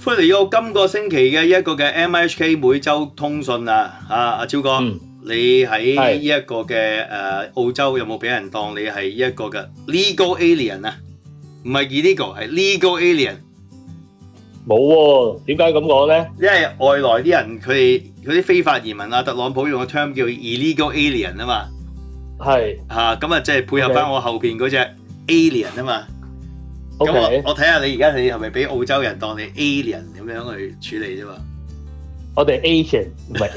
歡迎嚟到今個星期嘅一個嘅 MHK 每週通訊啊！阿超哥，你喺呢一個嘅澳洲有冇俾人當你係一個嘅 legal alien 啊？唔係 illegal， 係 legal alien。 冇喎，點解咁講咧？ 因為外來啲人佢哋嗰啲非法移民啊，特朗普用個 term 叫 illegal alien 啊嘛。係咁啊，即係配合翻我後邊嗰隻 alien 啊嘛。咁我睇下你而家係咪俾澳洲人當你 alien 咁樣去處理啫嘛？ 我哋 Asian 唔係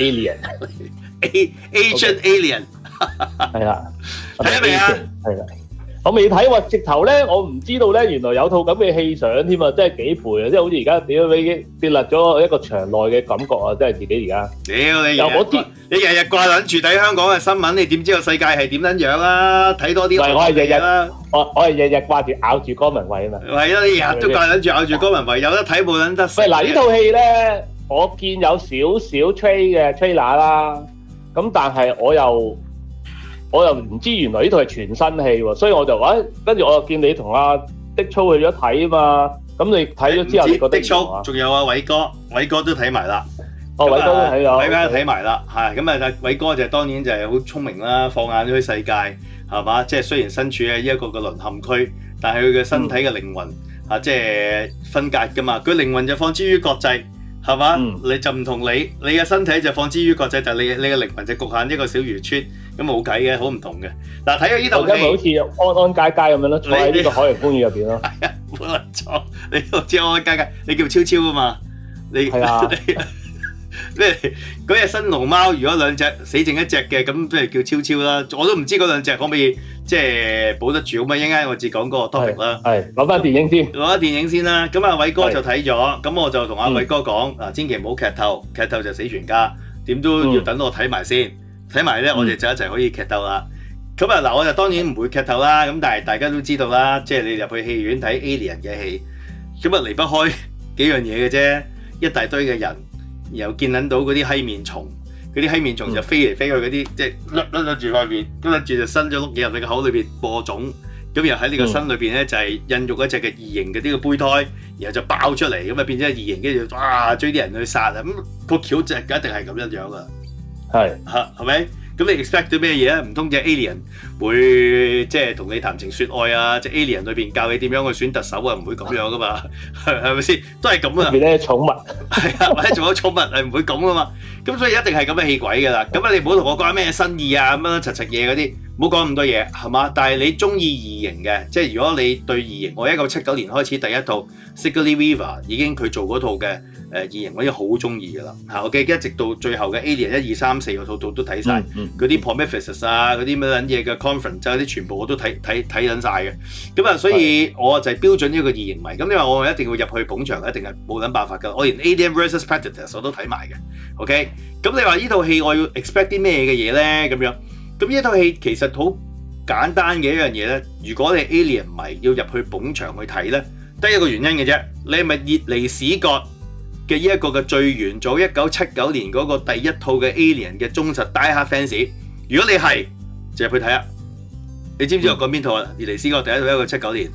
alien，Asian alien 係啦， 睇咗未啊？ 係啦，我未睇喎，直頭咧我唔知道咧，原來有套咁嘅戲上添啊，真係幾倍啊！即係好似而家屌你已經跌落咗一個場內嘅感覺啊！真係自己而家屌你日日掛撚住睇香港嘅新聞，你點知個世界係點撚樣啊？睇多啲我係日日啦，我係日日掛住咬住江文慧啊嘛。 係啊，你日日都掛撚住咬住江文慧，有得睇冇撚得食。 喂，嗱呢套戲咧，我見有少少 trailer 啦，咁但係我又唔知原來呢套係全新戲喎，所以我就跟住我又見你同阿的操去咗睇啊嘛，咁你睇咗之後你覺得的操仲有阿偉哥都睇埋啦。 偉哥都睇咗， 偉哥都睇埋啦，係咁啊！偉哥就當然就係好聰明啦，放眼咗啲世界，係嘛？即係雖然身處喺一個嘅淪陷區，但係佢嘅身體嘅靈魂即係分隔噶嘛。佢靈魂就放之於國際，係嘛？你就唔同你嘅身體就放之於國際，但係你嘅靈魂就局限一個小漁村，咁冇計嘅，好唔同嘅。嗱，睇咗呢套戲， 好似安安佳佳咁樣咯，坐喺呢個海洋公園入邊咯。 係啊，冇錯，你好似安安佳佳，你叫超超啊嘛？你係啊。咩嗰隻新龍貓？如果兩隻死剩一隻嘅，咁即係叫超超啦。我都唔知嗰兩隻可唔可以即係保得住咁啊！一陣間我至講嗰個 topic 啦。係攞翻電影先，攞翻電影先啦。咁阿偉哥就睇咗，咁我就同阿偉哥講嗱，千祈唔好劇透，劇透就死全家。點都要等我睇埋先，睇埋咧我哋就一齊可以劇透啦。咁啊嗱，我就當然唔會劇透啦。咁但係大家都知道啦，即係你入去戲院睇 Alien 嘅戲，咁啊離不開幾樣嘢嘅啫，一大堆嘅人。然後見撚到嗰啲閪面蟲，嗰啲閪面蟲就飛嚟飛去嗰啲，即係甩住塊面，跟住就伸咗碌嘢入你個口裏邊播種，咁又喺你個身裏邊咧就係孕育一隻嘅異形嘅呢個胚胎，然後就爆出嚟，咁啊變咗異形，跟住哇追啲人去殺啊！咁個橋就一定係咁樣樣噶，係咪？咁你 expect 到咩嘢啊？唔通隻 alien 會即係同你談情説愛啊？隻 alien 裏邊教你點樣去選特首啊？唔會咁樣噶嘛，係咪先？都係咁啊！入邊咧寵物係啊，或者仲有寵物係唔會咁噶嘛？咁所以一定係咁嘅戲鬼噶啦。咁啊，你唔好同我講咩新意啊咁樣柒柒嘢嗰啲，唔好講咁多嘢係嘛？但係你中意異形嘅，即係如果你對異形，我1979年開始第一套 Sigourney Weaver 已經佢做嗰套嘅異形，我已經好中意噶啦嚇。我記得一直到最後嘅 Alien 1、2、3、4個套都睇晒。嗰啲 Prometheus 啊，嗰啲乜撚嘢嘅 Conference 嗰啲全部我都睇撚晒嘅。咁啊，所以我就係標準一個異形迷。咁你話我一定要入去捧場，一定係冇撚辦法㗎。我連 Alien vs Predators 我都睇埋嘅。OK，咁你話呢套戲我要 expect 啲咩嘅嘢咧？咁樣，咁呢套戲其實好簡單嘅一樣嘢咧。如果你 Alien 迷要入去捧場去睇咧，得一個原因嘅啫。你係咪熱尼史葛嘅呢一個嘅最元祖1979年嗰個第一套嘅 Alien 嘅忠實 Die Hard fans， 如果你係就入去睇啊！你知唔知我講邊套啊？熱尼史葛第一套1979年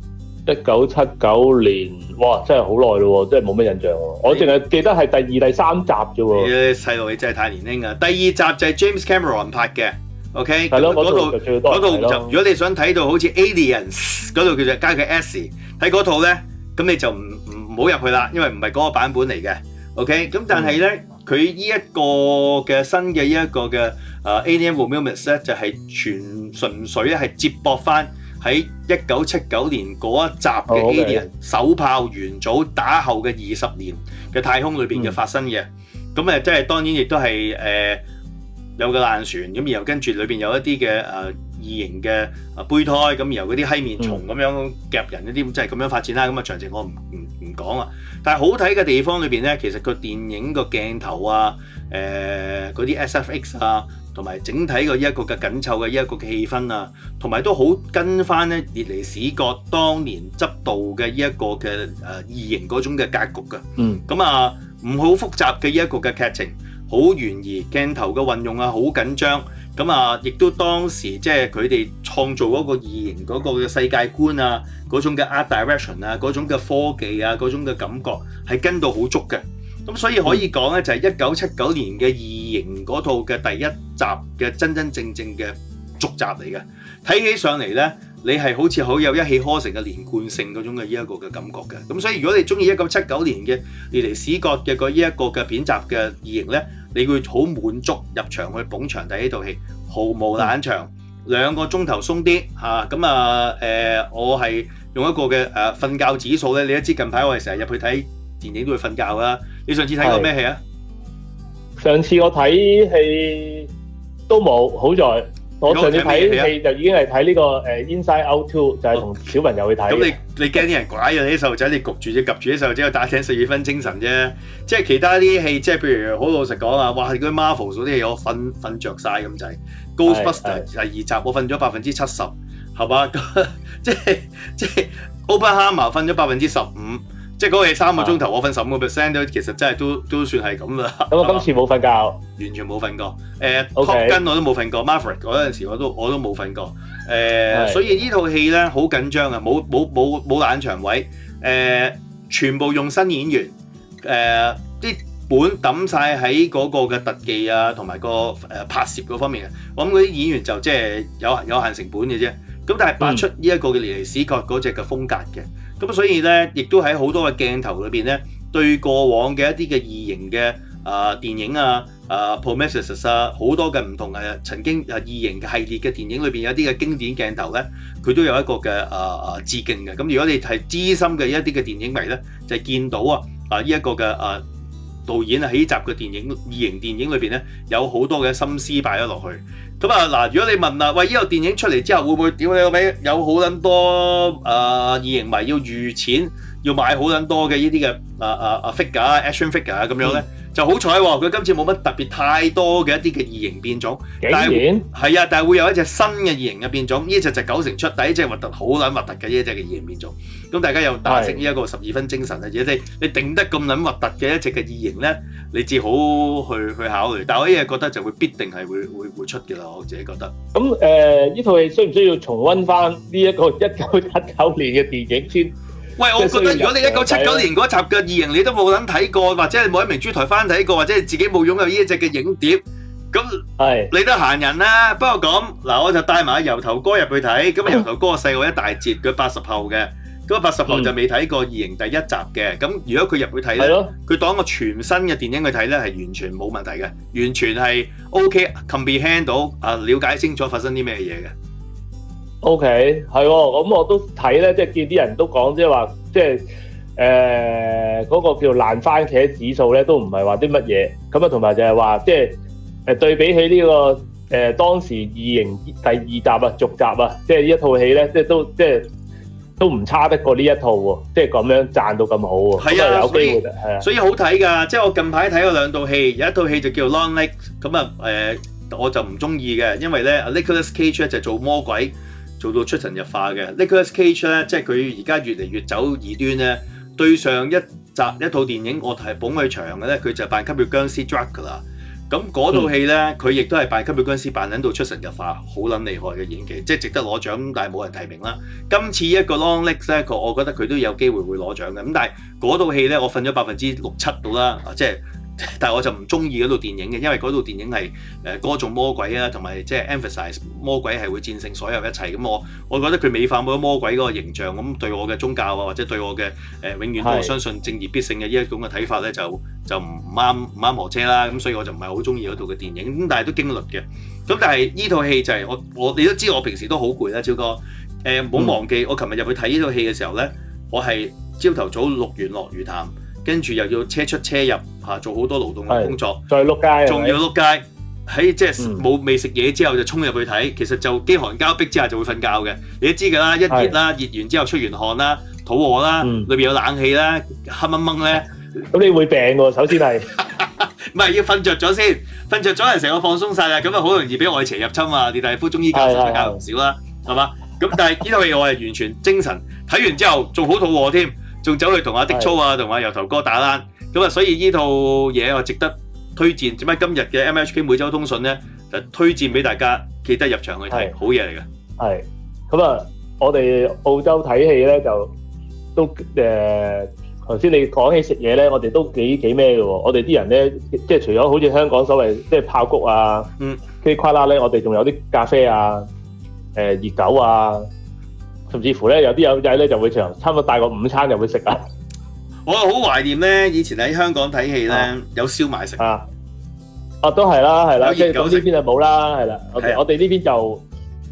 ，1979年，哇！真係好耐咯喎，真係冇乜印象喎。我淨係記得係第2、第3集啫喎。細路你真係太年輕啊！第2集就係 James Cameron 拍嘅 ，OK？ 係咯，嗰套就如果你想睇到好似 Aliens 嗰套叫做加個 S， 睇嗰套咧，咁你就唔好入去啦，因為唔係嗰個版本嚟嘅 ，OK？ 咁但係咧，佢呢一個嘅新嘅呢一個嘅Alien Romulus 咧，就係純粹咧係接駁翻喺1979年嗰一集嘅 Alien 首炮元祖打後嘅20年嘅太空裏邊嘅發生嘅，咁誒即係當然亦都係有個爛船，咁然後跟住裏邊有一啲嘅異形嘅胚胎，咁然後嗰啲閪面蟲咁樣夾人嗰啲，即係咁樣發展啦。咁啊詳情我唔講啊。但係好睇嘅地方裏邊咧，其實個電影個鏡頭啊，嗰啲 SFX 啊，同埋整體個一個嘅緊湊嘅一個嘅氣氛啊，同埋都好跟翻咧熱尼史葛當年執導嘅呢一個嘅異形嗰種嘅格局嘅。咁啊唔好複雜嘅一個嘅劇情，好懸疑，鏡頭嘅運用啊好緊張。咁啊，亦都當時即係佢哋初創造嗰個異形嗰個嘅世界觀啊，嗰種嘅 art direction 啊，嗰種嘅科技啊，嗰種嘅感覺係跟到好足嘅。咁所以可以講咧，就係1979年嘅異形嗰套嘅第一集嘅真真正正嘅續集嚟嘅。睇起上嚟咧，你係好似好有一氣呵成嘅連貫性嗰種嘅呢一個嘅感覺嘅。咁所以如果你中意1979年嘅列尼史葛嘅呢一個嘅片集嘅異形咧，你會好滿足入場去捧場睇呢套戲，毫無冷場，2個鐘頭鬆啲嚇。咁我係用一個嘅瞓覺指數咧，你都知近排我哋成日入去睇電影都會瞓覺啦。你上次睇過咩戲啊？ 上次我睇戲都冇，好在我上次睇戲就已經係睇呢個Inside Out 2，就係同小朋友去睇。 咁你驚啲人拐啊？你啲細路仔，你焗住夾住啲細路仔，打醒12分精神啫。即係其他啲戲，即係譬如好老實講啊，哇！嗰啲 Marvel 嗰啲戲我瞓着晒咁滯。Ghostbusters 第2集我瞓咗70%，係嘛？即係 Oppenheimer 瞓咗15%。即係嗰個戲3個鐘頭，我瞓15%都其實真係都算係咁啦。 咁我今次冇瞓覺， 完全冇瞓過。Top Gun 我都冇瞓過 ，Maverick 嗰陣時我都冇瞓過。所以呢套戲咧好緊張啊，冇冷場位。全部用新演員。啲本抌晒喺嗰個嘅特技啊，同埋個拍攝嗰方面嘅。我諗嗰啲演員就即係有限成本嘅啫。咁但係拍出呢一個嘅列尼史葛嗰隻嘅風格嘅。咁所以咧，亦都喺好多嘅鏡頭裏邊咧，對過往嘅一啲嘅異形嘅電影啊、Prometheus 啊，好多嘅唔同曾經異形嘅系列嘅電影裏邊有一啲嘅經典鏡頭咧，佢都有一個嘅致敬嘅。咁如果你係資深嘅一啲嘅電影迷咧，就係見到呢一個嘅導演喺呢集嘅異形電影裏邊咧，有好多嘅心思擺咗落去。咁嗱，如果你問啦，喂，呢個電影出嚟之後會唔會屌你個尾？有好撚多異形迷要預錢，要買好撚多嘅呢啲嘅figure、action figure 咁樣咧，就好彩喎，佢今次冇乜特別太多嘅一啲嘅異形變種， 竟然係啊，但係會有一隻新嘅異形嘅變種，呢隻就9成出，第一隻核突好撚核突嘅呢一隻嘅異形變種，咁大家又打醒呢一個12分精神啊！如果你定得咁撚核突嘅一隻嘅異形咧，你至好去考慮，但係我依家覺得就會必定係會出嘅啦，我自己覺得。 咁呢套戲需唔需要重溫翻呢一個1979年嘅電影先？ 喂，我覺得如果你1979年嗰集嘅異形你都冇撚睇過，或者你冇喺明珠台翻睇過，或者你自己冇擁有呢一隻嘅影碟，咁你都閒人啦。不過咁嗱，我就帶埋油頭哥入去睇，咁油頭哥細我一大截，佢80後嘅，咁80後就未睇過異形第1集嘅。咁如果佢入去睇咧，佢當個全新嘅電影去睇咧，係完全冇問題嘅，完全係 OK，comprehend 到了解清楚發生啲咩嘢嘅。 OK， 係喎，咁我都睇咧，即係見啲人都講，即係話，即係嗰個叫爛番茄指數咧，都唔係話啲乜嘢，咁啊，同埋就係話，即係對比起呢個當時異形第2集續集啊，即係呢一套戲咧，即係都唔差得過呢一套喎，即係咁樣賺到咁好喎，係啊，有機會嘅，係啊， 所以好睇㗎，即係我近排睇過2套戲，有一套戲就叫 Long Legs，咁我就唔中意嘅，因為咧 Nicolas Cage 咧就做魔鬼。做到出神入化嘅 Nicolas Cage 咧，即係佢而家越嚟越走異端咧。對上一套電影，我係捧佢場嘅咧，佢就扮吸血僵屍 Dracula。咁嗰套戲咧，佢亦都係扮吸血僵屍，扮緊到出神入化，好撚厲害嘅演技，即係值得攞獎，但係冇人提名啦。今次一個 Long Legs 咧，我覺得佢都有機會攞獎嘅。咁但係嗰套戲咧，我瞓咗6-7%到啦，即係。但係我就唔中意嗰套電影嘅，因為嗰套電影係歌頌魔鬼啊，同埋即係 emphasize 魔鬼係會戰勝所有一切。咁我覺得佢美化咗魔鬼嗰個形象，咁對我嘅宗教啊，或者對我嘅永遠都相信正義必勝嘅呢一種嘅睇法咧，就唔啱磨車啦。咁所以我就唔係好中意嗰套嘅電影。咁但係都經歷嘅。咁但係呢套戲就係你都知我平時都好攰啦，超哥。唔好忘記我琴日入去睇呢套戲嘅時候咧，我係朝頭早錄完落魚潭。跟住又要車出車入做好多勞動嘅工作， 再碌街， 仲要碌街喺即係未食嘢之後就衝入去睇，其實就飢寒交迫之下就會瞓覺嘅。你都知㗎啦，一熱啦，熱完之後出完汗啦，肚餓啦，裏邊有冷氣啦，黑掹掹咧， 咁你會病喎。首先係唔係要瞓着咗先？瞓着咗係成個放鬆晒啦，咁啊好容易俾外邪入侵啊！列大夫中醫教授就教唔少啦，係嘛？咁但係呢套戲我係完全精神，睇完之後仲好肚餓添。仲走去同阿的操啊，同阿油頭哥打爛，咁啊，所以呢套嘢我值得推薦。點解今日嘅 MHK 每週通訊咧就推薦俾大家，記得入場去睇，好嘢嚟嘅。 係咁啊！我哋澳洲睇戲咧就都頭先你講起食嘢咧，我哋都幾咩嘅喎。我哋啲人咧，即係除咗好似香港所謂即係爆谷啊、嘰哩呱啦咧，我哋仲有啲咖啡啊、熱狗啊，甚至乎咧有啲友仔咧就會差唔多帶個午餐就會食啊。 我好懷念咧，以前喺香港睇戲咧有燒賣食啊，都係啦，即係咁呢邊就冇啦，係啦。我哋呢邊就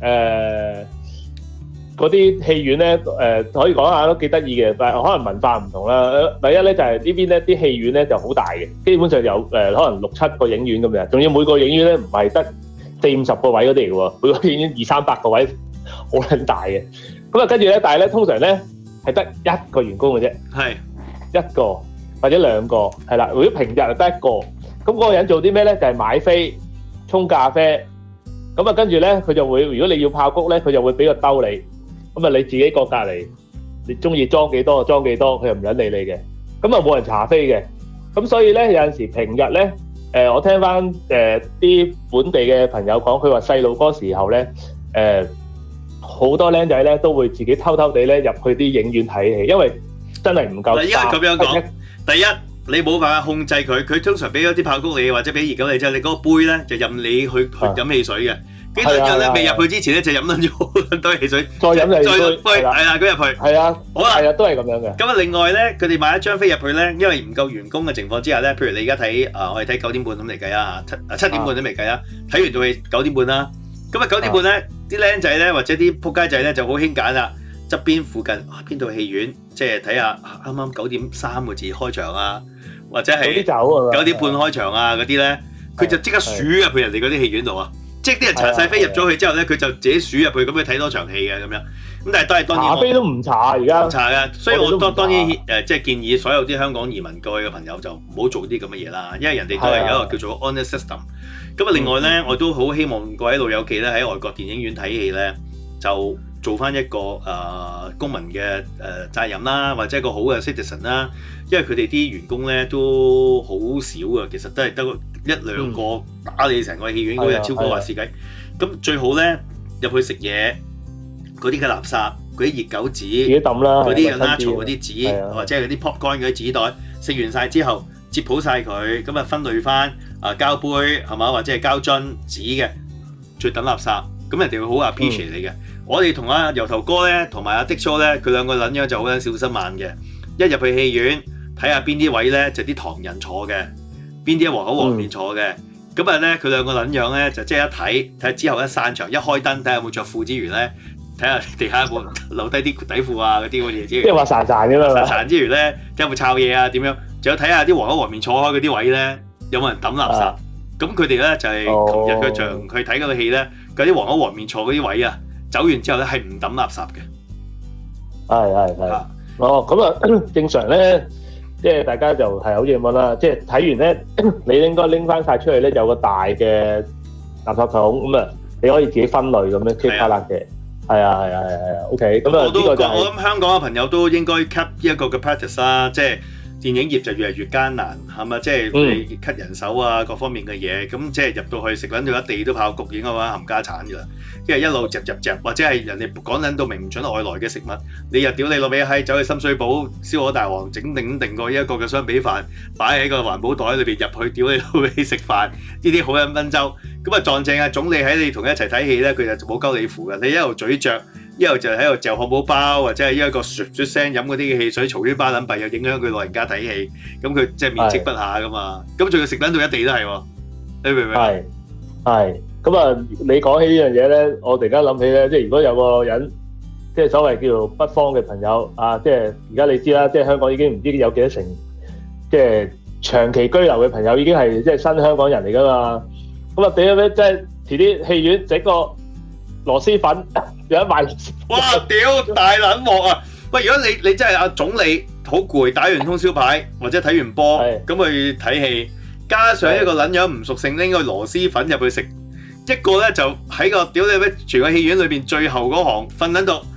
嗰啲戲院咧，可以講下都幾得意嘅，但係可能文化唔同啦。第一咧就係呢邊咧啲戲院咧就好大嘅，基本上有可能6-7個影院咁樣，仲要每個影院咧唔係得40-50個位嗰啲嚟嘅喎，每個影院200-300個位，好撚大嘅。咁啊跟住咧，但係咧通常咧係得一個員工嘅啫，係一個或者兩個，係啦。如果平日就得一個，咁嗰個人做啲咩咧？就係買飛、沖咖啡，咁啊跟住咧佢就會，如果你要爆谷咧，佢就會俾個兜你。咁啊，你自己個隔離，你中意裝幾多就裝幾多，佢又唔撚理你嘅。咁啊，冇人查飛嘅。咁所以咧，有陣時平日咧，我聽翻啲本地嘅朋友講，佢話細路嗰時候咧，好多僆仔咧都會自己偷偷地咧入去啲影院睇戲，因為真係唔夠。 因為咁樣講，第一你冇辦法控制佢，佢通常俾咗啲爆谷你或者俾熱狗你之後，你嗰個杯咧就任你去飲汽水嘅。幾多日咧？未入去之前咧就飲咗好多汽水，再飲杯，係啦，咁入去。係啊，好啦，係啊，都係咁樣嘅。咁啊，另外咧，佢哋買一張飛入去咧，因為唔夠員工嘅情況之下咧，譬如你而家睇我哋睇9點半咁嚟計啊，7點半都未計啊，睇完到係9點半啦。咁啊9點半咧，啲僆仔咧或者啲仆街仔咧就好興揀啦，側邊附近邊度戲院，即係睇下啱啱9點3個字開場啊，或者係9點半開場啊嗰啲咧，佢就即刻鼠入去人哋嗰啲戲院度啊！即係啲人查晒飛入咗去之後咧，佢就自己鼠入去咁去睇多場戲嘅咁樣。咁但係都係當然查飛都唔查而家。唔查嘅，所以我當然即係建議所有啲香港移民過去嘅朋友就唔好做啲咁嘅嘢啦，因為人哋都係有一個叫做 honor system。咁啊，另外咧，我都好希望各位老友記咧喺外國電影院睇戲咧，就做翻一個公民嘅責任啦，或者一個好嘅 citizen 啦。因為佢哋啲員工咧都好少啊，其實都係得1-2個打理成個戲院嗰日超過話事計。咁最好咧入去食嘢嗰啲嘅垃圾，嗰啲熱狗紙，自己抌啦，嗰啲嘅 nacho 嗰啲紙，或者係嗰啲 popcorn 嗰啲紙袋，食完晒之後摺好晒佢，咁啊分類翻膠杯係嘛，或者係膠樽紙嘅，再抌垃圾，咁人哋會好 appreciate 你嘅。我哋同阿油頭哥咧，同埋阿的叔咧，佢兩個撚樣就好撚小心眼嘅，一入去戲院。睇下邊啲位咧就啲唐人坐嘅，邊啲皇口皇面坐嘅。咁啊咧，佢兩個撚樣咧就即係一睇睇之後一散場一開燈睇下有冇着褲之餘咧，睇下地下有冇留低啲底褲啊嗰啲嗰啲嘢之餘。即係話潺潺㗎嘛。潺潺之餘咧，睇下有冇抄嘢啊點樣？仲有睇下啲皇口皇面坐開嗰啲位咧，有冇人抌垃圾？咁佢哋咧就係琴日佢場去睇嗰個戲咧，嗰啲皇口皇面坐嗰啲位啊，走完之後咧係唔抌垃圾嘅。係。哦，咁啊正常咧。即係大家就係好似咁啦，即係睇完咧，你應該拎翻晒出去咧，有個大嘅垃圾桶咁啊，你可以自己分類咁樣 keep 翻嘅。係啊，OK。咁啊，呢個就係我諗香港嘅朋友都應該 cut 呢一個嘅 practice 啦，即係電影業就越嚟越艱難，係咪？即係你 cut 人手啊，各方面嘅嘢，咁即係入到去食撚到一地都爆谷，應該話冚家產㗎啦。即係一路嚼，或者係人哋講緊到明唔準外來嘅食物，你又屌你老味閪走去深水埗燒鵝大王整定過一個嘅雙比飯，擺喺個環保袋裏邊入去屌你老味食飯，呢啲好撚賓州。咁啊撞正啊總理喺你同佢一齊睇戲咧，佢就冇鳩你符嘅，你一路咀嚼，一路就喺度嚼漢堡包，或者係一個啜聲飲嗰啲嘅汽水，嘈啲巴撚閉又影響佢老人家睇戲，咁佢即係面積不下噶嘛。咁仲要食撚到一地都係喎，你明唔明？係。咁啊，你講起呢樣嘢咧，我突然間諗起咧，即係如果有個人，即係所謂叫做北方嘅朋友啊，即係而家你知啦，即係香港已經唔知有幾多成，即係長期居留嘅朋友已經係即係新香港人嚟噶嘛。咁啊，俾即係遲啲戲院整個螺絲粉，有得賣。哇！屌大撚鑊啊！喂，如果你真係阿總理好攰，打完通宵牌或者睇完波，咁去睇戲，加上一個撚樣唔熟性拎個螺絲粉入去食。一個咧就喺個屌你咩，全個戲院裏邊最後嗰行瞓喺度，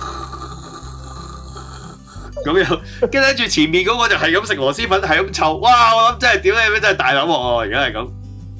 咁樣，跟住前面嗰個就係咁食螺絲粉，係咁臭，哇！我諗真係屌你咩，真係大撚鑊喎！而家係咁，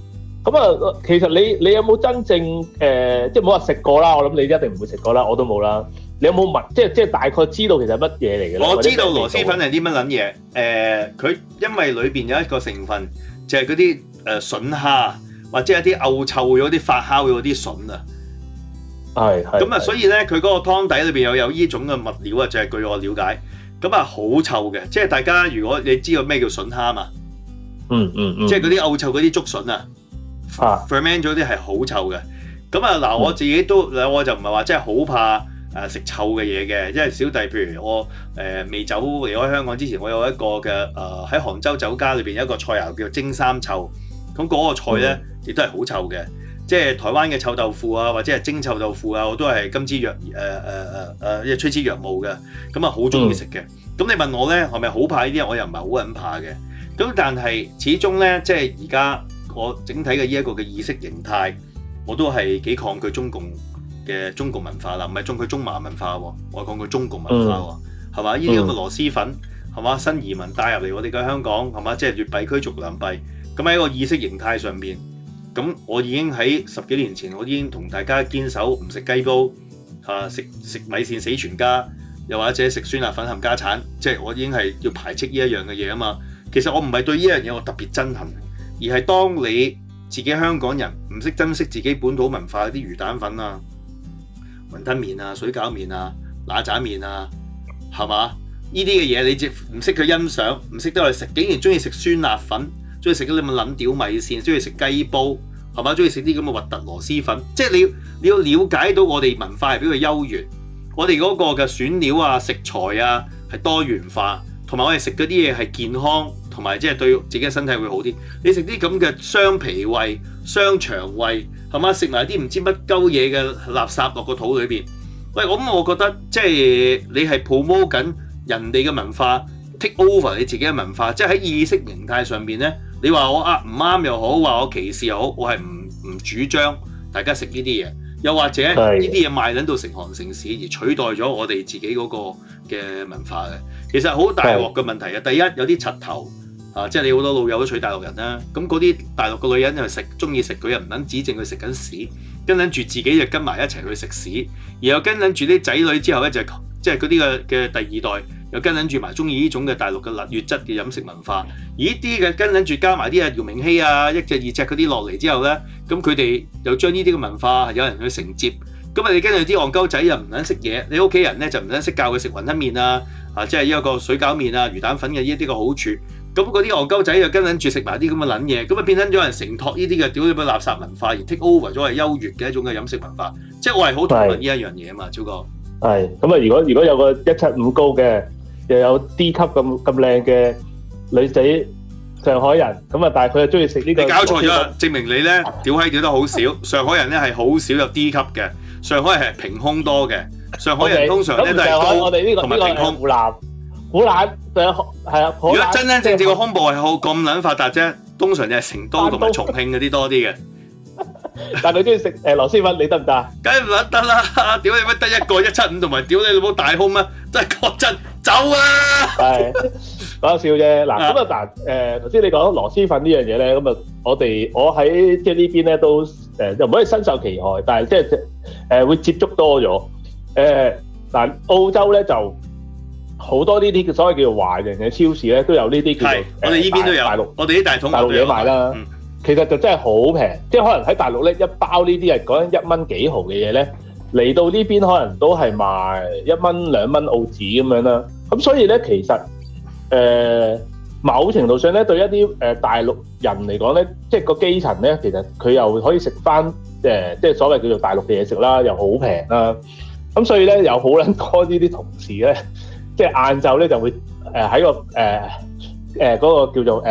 咁啊，其實你有冇真正即係冇話食過啦？我諗你一定唔會食過啦，我都冇啦。你有冇問？即係大概知道其實乜嘢嚟嘅咧？ 我知道螺螄粉係啲乜撚嘢。佢因為裏邊有一個成分就係嗰啲筍蝦，或者係啲漚臭嗰啲發酵嗰啲筍啊。 係。 咁啊，所以咧，佢嗰個湯底裏邊有呢種嘅物料啊，就係據我了解，咁啊好臭嘅。即係大家如果你知道咩叫筍蝦嘛？即係嗰啲漚臭嗰啲竹筍啊。ferment 咗啲係好臭嘅，咁啊嗱，我自己都我就唔係話真係好怕食臭嘅嘢嘅，因為小弟譬如我未走離開香港之前，我有一個嘅喺杭州酒家裏邊有一個菜肴叫做蒸三臭，咁嗰個菜咧亦都係好臭嘅，即係台灣嘅臭豆腐啊，或者係蒸臭豆腐啊，我都係甘之若趨之若鶩嘅，咁啊好中意食嘅。咁你問我咧係咪好怕呢啲？我又唔係好撚怕嘅，咁但係始終咧即係而家。我整體嘅呢一個嘅意識形態，我都係幾抗拒中共文化啦，唔係抗拒中華文化喎，我係抗拒中共文化喎，係嘛？呢啲咁嘅螺螄粉係嘛？新移民帶入嚟我哋嘅香港係嘛？即係劣幣驅逐良幣，咁喺一個意識形態上邊，咁我已經喺10幾年前，我已經同大家堅守唔食雞煲食米線死全家，又或者食酸辣粉冚家產，即係我已經係要排斥呢一樣嘅嘢啊嘛。其實我唔係對呢樣嘢我特別憎恨。而係當你自己香港人唔識珍惜自己本土文化啲魚蛋粉啊、雲吞麵啊、水餃麵啊、乸爪麵啊，係嘛？呢啲嘅嘢你即唔識去欣賞，唔識得去食，竟然中意食酸辣粉，中意食啲咁嘅撚屌米線，中意食雞煲，係嘛？中意食啲咁嘅核突螺螄粉，即係你要了解到我哋文化係比較優越，我哋嗰個嘅選料啊、食材啊係多元化，同埋我哋食嗰啲嘢係健康。同埋即係對自己嘅身體會好啲。你食啲咁嘅雙脾胃、雙腸胃，係嘛？食埋啲唔知乜鳩嘢嘅垃圾落個肚裏邊。喂，咁我覺得即係你係 promote 緊人哋嘅文化 ，take over 你自己嘅文化。即係喺意識形態上邊咧，你話我唔啱又好，話我歧視又好，我係唔主張大家食呢啲嘢。又或者呢啲嘢賣撚到成行成市，而取代咗我哋自己嗰個嘅文化嘅。其實好大鑊嘅問題啊！第一有啲柒頭。即係你好多老友都娶大陸人啦，咁嗰啲大陸個女人又中意食，佢又唔撚指正佢食緊屎，跟撚住自己就跟埋一齊去食屎，而又跟撚住啲仔女之後咧就即係嗰啲嘅第二代又跟撚住埋中意呢種嘅大陸嘅劣質嘅飲食文化，而呢啲嘅跟撚住加埋啲姚明熙啊一隻二隻嗰啲落嚟之後咧，咁佢哋又將呢啲嘅文化有人去承接，咁啊你跟住啲戇鳩仔又唔撚識嘢，你屋企人咧就唔撚識教佢食雲吞麵啊，即係呢一個水餃麵啊魚蛋粉嘅呢啲嘅好處。咁嗰啲戇鳩仔又跟緊住食埋啲咁嘅撚嘢，咁啊變緊咗人承托呢啲嘅屌你乜垃圾文化，而 take over 咗係優越嘅一種嘅飲食文化，即係我係好討論呢一樣嘢啊嘛，超哥。係咁啊！如果有個175高嘅，又有 D 級咁靚嘅女仔上海人，咁啊但係佢又中意食呢個。你搞錯咗，證明你咧屌閪屌得好少。上海人咧係好少有 D 級嘅，上海人係平胸多嘅。上海人通常咧都係高同埋平胸。好懶，係啊！如果真真正正個胸部係好咁撚發達啫，通常就係成都同埋重慶嗰啲多啲嘅。但係你中意食螺螄粉，你得唔得啊？梗係唔得啦！屌你乜得一個175同埋屌你老母大胸咩？真係講真，走啊！係講笑啫。嗱咁啊嗱頭先你講螺螄粉呢樣嘢咧，咁啊我喺即係呢邊咧都又唔可以身受其害，但係即係會接觸多咗。但澳洲咧就。好多呢啲所謂叫做華人嘅超市咧，都有呢啲叫做我哋呢邊都有大陸，我哋啲大陸嘢賣啦。其實就真係好平，即係可能喺大陸咧一包呢啲係講緊1蚊幾毫嘅嘢咧，嚟到呢邊可能都係賣1蚊2蚊澳紙咁樣啦。咁所以咧其實某程度上咧對一啲大陸人嚟講咧，即係個基層咧，其實佢又可以食翻即係所謂叫做大陸嘅嘢食啦，又好平啦。咁所以咧有好撚多呢啲同事咧。即係晏晝咧就會喺個嗰個叫做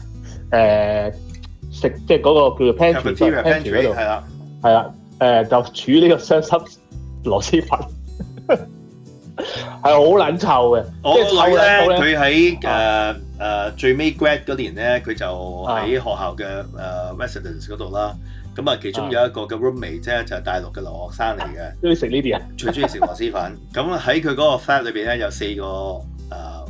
食，即係嗰個叫做 pantry 嗰度，係啦，就煮呢個雙濕螺螄粉，係好撚臭嘅。我個女咧，佢喺最尾 grad 嗰年咧，佢就喺學校嘅residence 嗰度啦。咁啊，其中有一個嘅 roommate 啫，就係大陸嘅留學生嚟嘅，中意食呢啲啊，最中意食螺螄粉。咁喺佢嗰個 flat 裏邊咧，有4個唔同嘅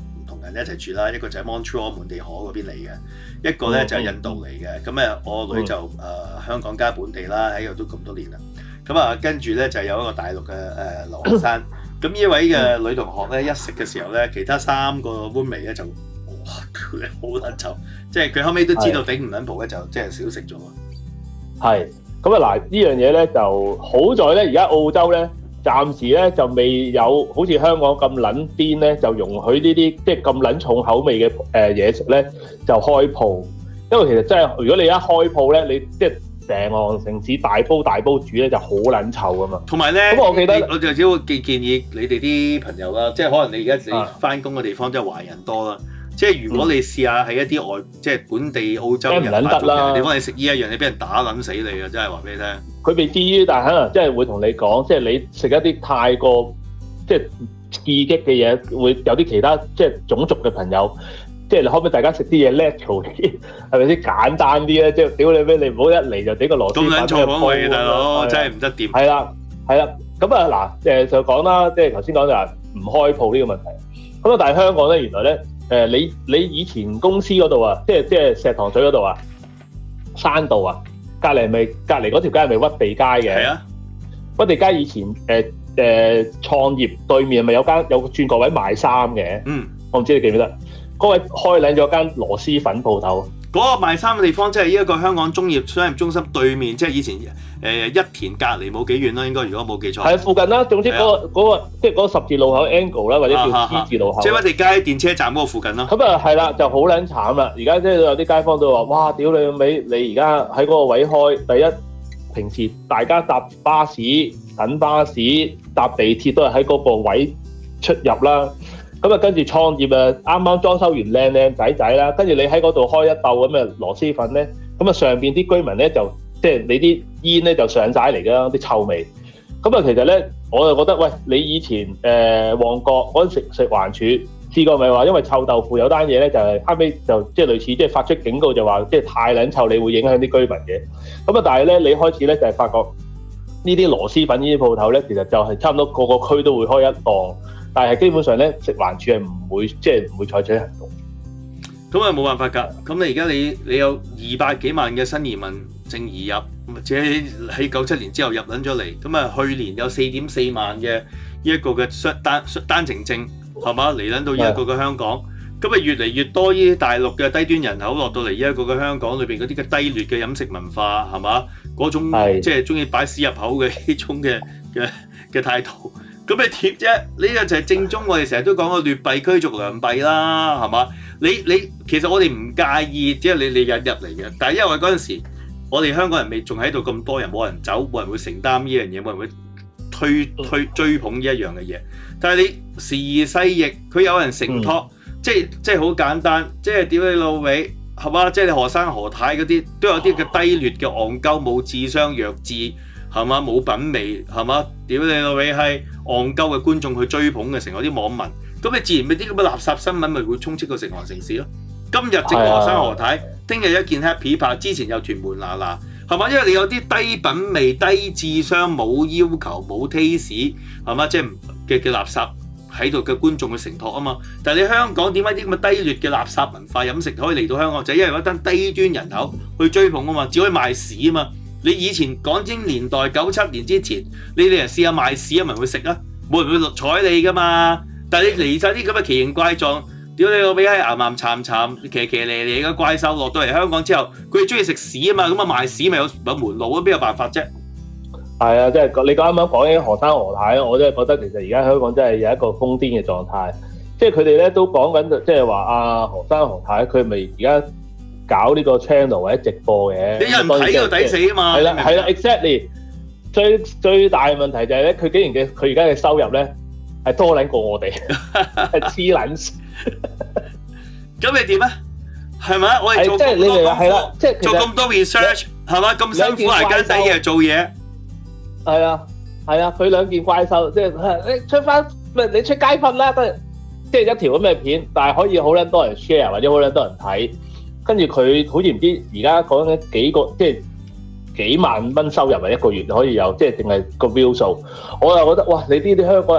人一齊住啦，一個就喺 Montreal 滿地可嗰邊嚟嘅，一個咧就係印度嚟嘅。咁我女就香港加本地啦，喺度都咁多年啦。咁跟住咧就有一個大陸嘅留學生。咁呢位嘅女同學咧，一食嘅時候咧，其他3個 roommate 咧就哇，佢好撚臭，即係佢後尾都知道頂唔撚蒲咧，就即係少食咗。係咁啊！嗱，呢樣嘢咧就好在咧，而家澳洲咧暫時咧就未有好似香港咁撚癲咧，就容許呢啲即係咁撚重口味嘅嘢食咧就開鋪。因為其實真係如果你一開鋪咧，你即係成個城市大煲煮咧就好撚臭噶嘛。同埋咧，咁我記得我就只會建議你哋啲朋友啦，即係可能你而家你翻工嘅地方即係華人多啦。即係如果你試下喺一啲外即係本地澳洲人發族嘅地方，你食呢一樣，你俾人打撚死你嘅，真係話俾你聽。 佢未至於，但係可能即係會同你講，即係你食一啲太過即係刺激嘅嘢，會有啲其他即係種族嘅朋友，即係你可唔可以大家食啲嘢 natural 啲，係咪先簡單啲咧？即係屌你咩？你唔好一嚟就整個螺絲粉咁撚重口味，大佬真係唔得掂。 係啦，咁啊嗱就講啦，即係頭先講就係唔開鋪呢個問題。咁啊，但係香港咧原來咧。你以前公司嗰度啊，即係石塘咀嗰度啊，山道啊，隔離嗰條街係咪屈地街嘅？係啊，屈地街以前創業對面係咪有個轉角位賣衫嘅？我唔知你記唔記得，嗰位開領咗間螺絲粉鋪頭。嗰個賣衫嘅地方，即係呢一個香港商業中心對面，即係以前一田隔離冇幾遠啦，應該如果冇記錯。係附近啦，總之嗰個即係嗰個十字路口 angle 啦，或者叫 T 字路口。即係屈地街電車站嗰個附近咯。咁啊係啦，就好撚慘啦！而家即係有啲街坊都話：哇！屌你尾，你而家喺嗰個位開，第一平時大家搭巴士、等巴士、搭地鐵都係喺嗰個位出入啦。咁啊，跟住創業啊，啱啱裝修完靚仔啦，跟住你喺嗰度開一竇咁嘅螺絲粉咧，咁啊上邊啲居民咧就即係你啲煙咧就上晒嚟㗎啦，啲臭味。咁啊，其實咧我就覺得，喂，你以前旺角嗰陣食環署試過咪話，因為臭豆腐有單嘢咧，就係後尾就即係類似即係發出警告，就話即係太撚臭，你會影響啲居民嘅。咁啊，但係咧你開始咧就係發覺呢啲螺絲粉呢啲鋪頭咧，其實就係差唔多個個區都會開一檔。但係基本上咧，食環署係唔會採取行動。咁啊冇辦法㗎。咁你而家你有200幾萬嘅新移民正移入，或者喺97年之後入撚咗嚟。咁啊去年有4.4萬嘅呢一個嘅單程證係嘛嚟撚到呢一個嘅香港。咁啊越嚟越多呢啲大陸嘅低端人口落到嚟呢一個嘅香港裏邊嗰啲嘅低劣嘅飲食文化係嘛嗰種即係中意擺屎入口嘅呢種嘅態度。咁你貼啫？呢個就係正宗，我哋成日都講個劣幣驅逐良幣啦，係嘛？你其實我哋唔介意，即係你引入嚟嘅。但係因為嗰陣時，我哋香港人未仲喺度咁多人，冇人走，冇人會承擔呢樣嘢，冇人會追捧呢一樣嘅嘢。但係你時移世易，佢有人承托，即係好簡單，即係屌你老味，係嘛？即係你何生何太嗰啲都有啲嘅低劣嘅戇鳩，冇智商弱智。係嘛？冇品味係嘛？屌你老味係戇鳩嘅觀眾去追捧嘅，成個啲網民，咁你自然咪啲咁嘅垃圾新聞咪會充斥個成行城市咯。今日正何生何太，聽日一件 happy 拍，之前又屯門嗱嗱，係嘛？因為你有啲低品味、低智商、冇要求、冇 taste 係嘛？即係嘅垃圾喺度嘅觀眾去承托啊嘛。但係你香港點解啲咁嘅低劣嘅垃圾文化飲食可以嚟到香港？就係因為一單低端人口去追捧啊嘛，只可以賣屎啊嘛。你以前港英年代97年之前，你哋人試下賣屎，有冇人會食啊？冇人會睬你噶嘛。但係你嚟晒啲咁嘅奇形怪狀，屌你老味係岩岩慘慘、騎騎咧咧嘅怪獸落到嚟香港之後，佢哋中意食屎啊嘛，咁啊賣屎咪有門路啊？邊有辦法啫？係啊，即係你啱啱講起何生何太，我真係覺得其實而家香港真係有一個瘋癲嘅狀態，即係佢哋咧都講緊，即係話阿何生何太佢咪而家搞呢個 channel 或者直播嘅，你有人睇到抵死啊嘛！係啦 ，exactly。最大嘅問題就係咧，佢竟然佢而家嘅收入咧係多撚過我哋，係黐撚線。咁你點啊？係咪？我哋做咁多功課，做咁多 research， 係嘛？咁辛苦捱更抵夜做嘢。係啊，佢兩件怪獸，即係你出翻，你出街瞓啦，都即係一條咁嘅片，但係可以好撚多人 share 或者好撚多人睇。跟住佢好似唔知而家講緊幾個，即係幾萬蚊收入啊，一個月可以有，即係淨係個 view 數。我又覺得哇，你呢啲香港人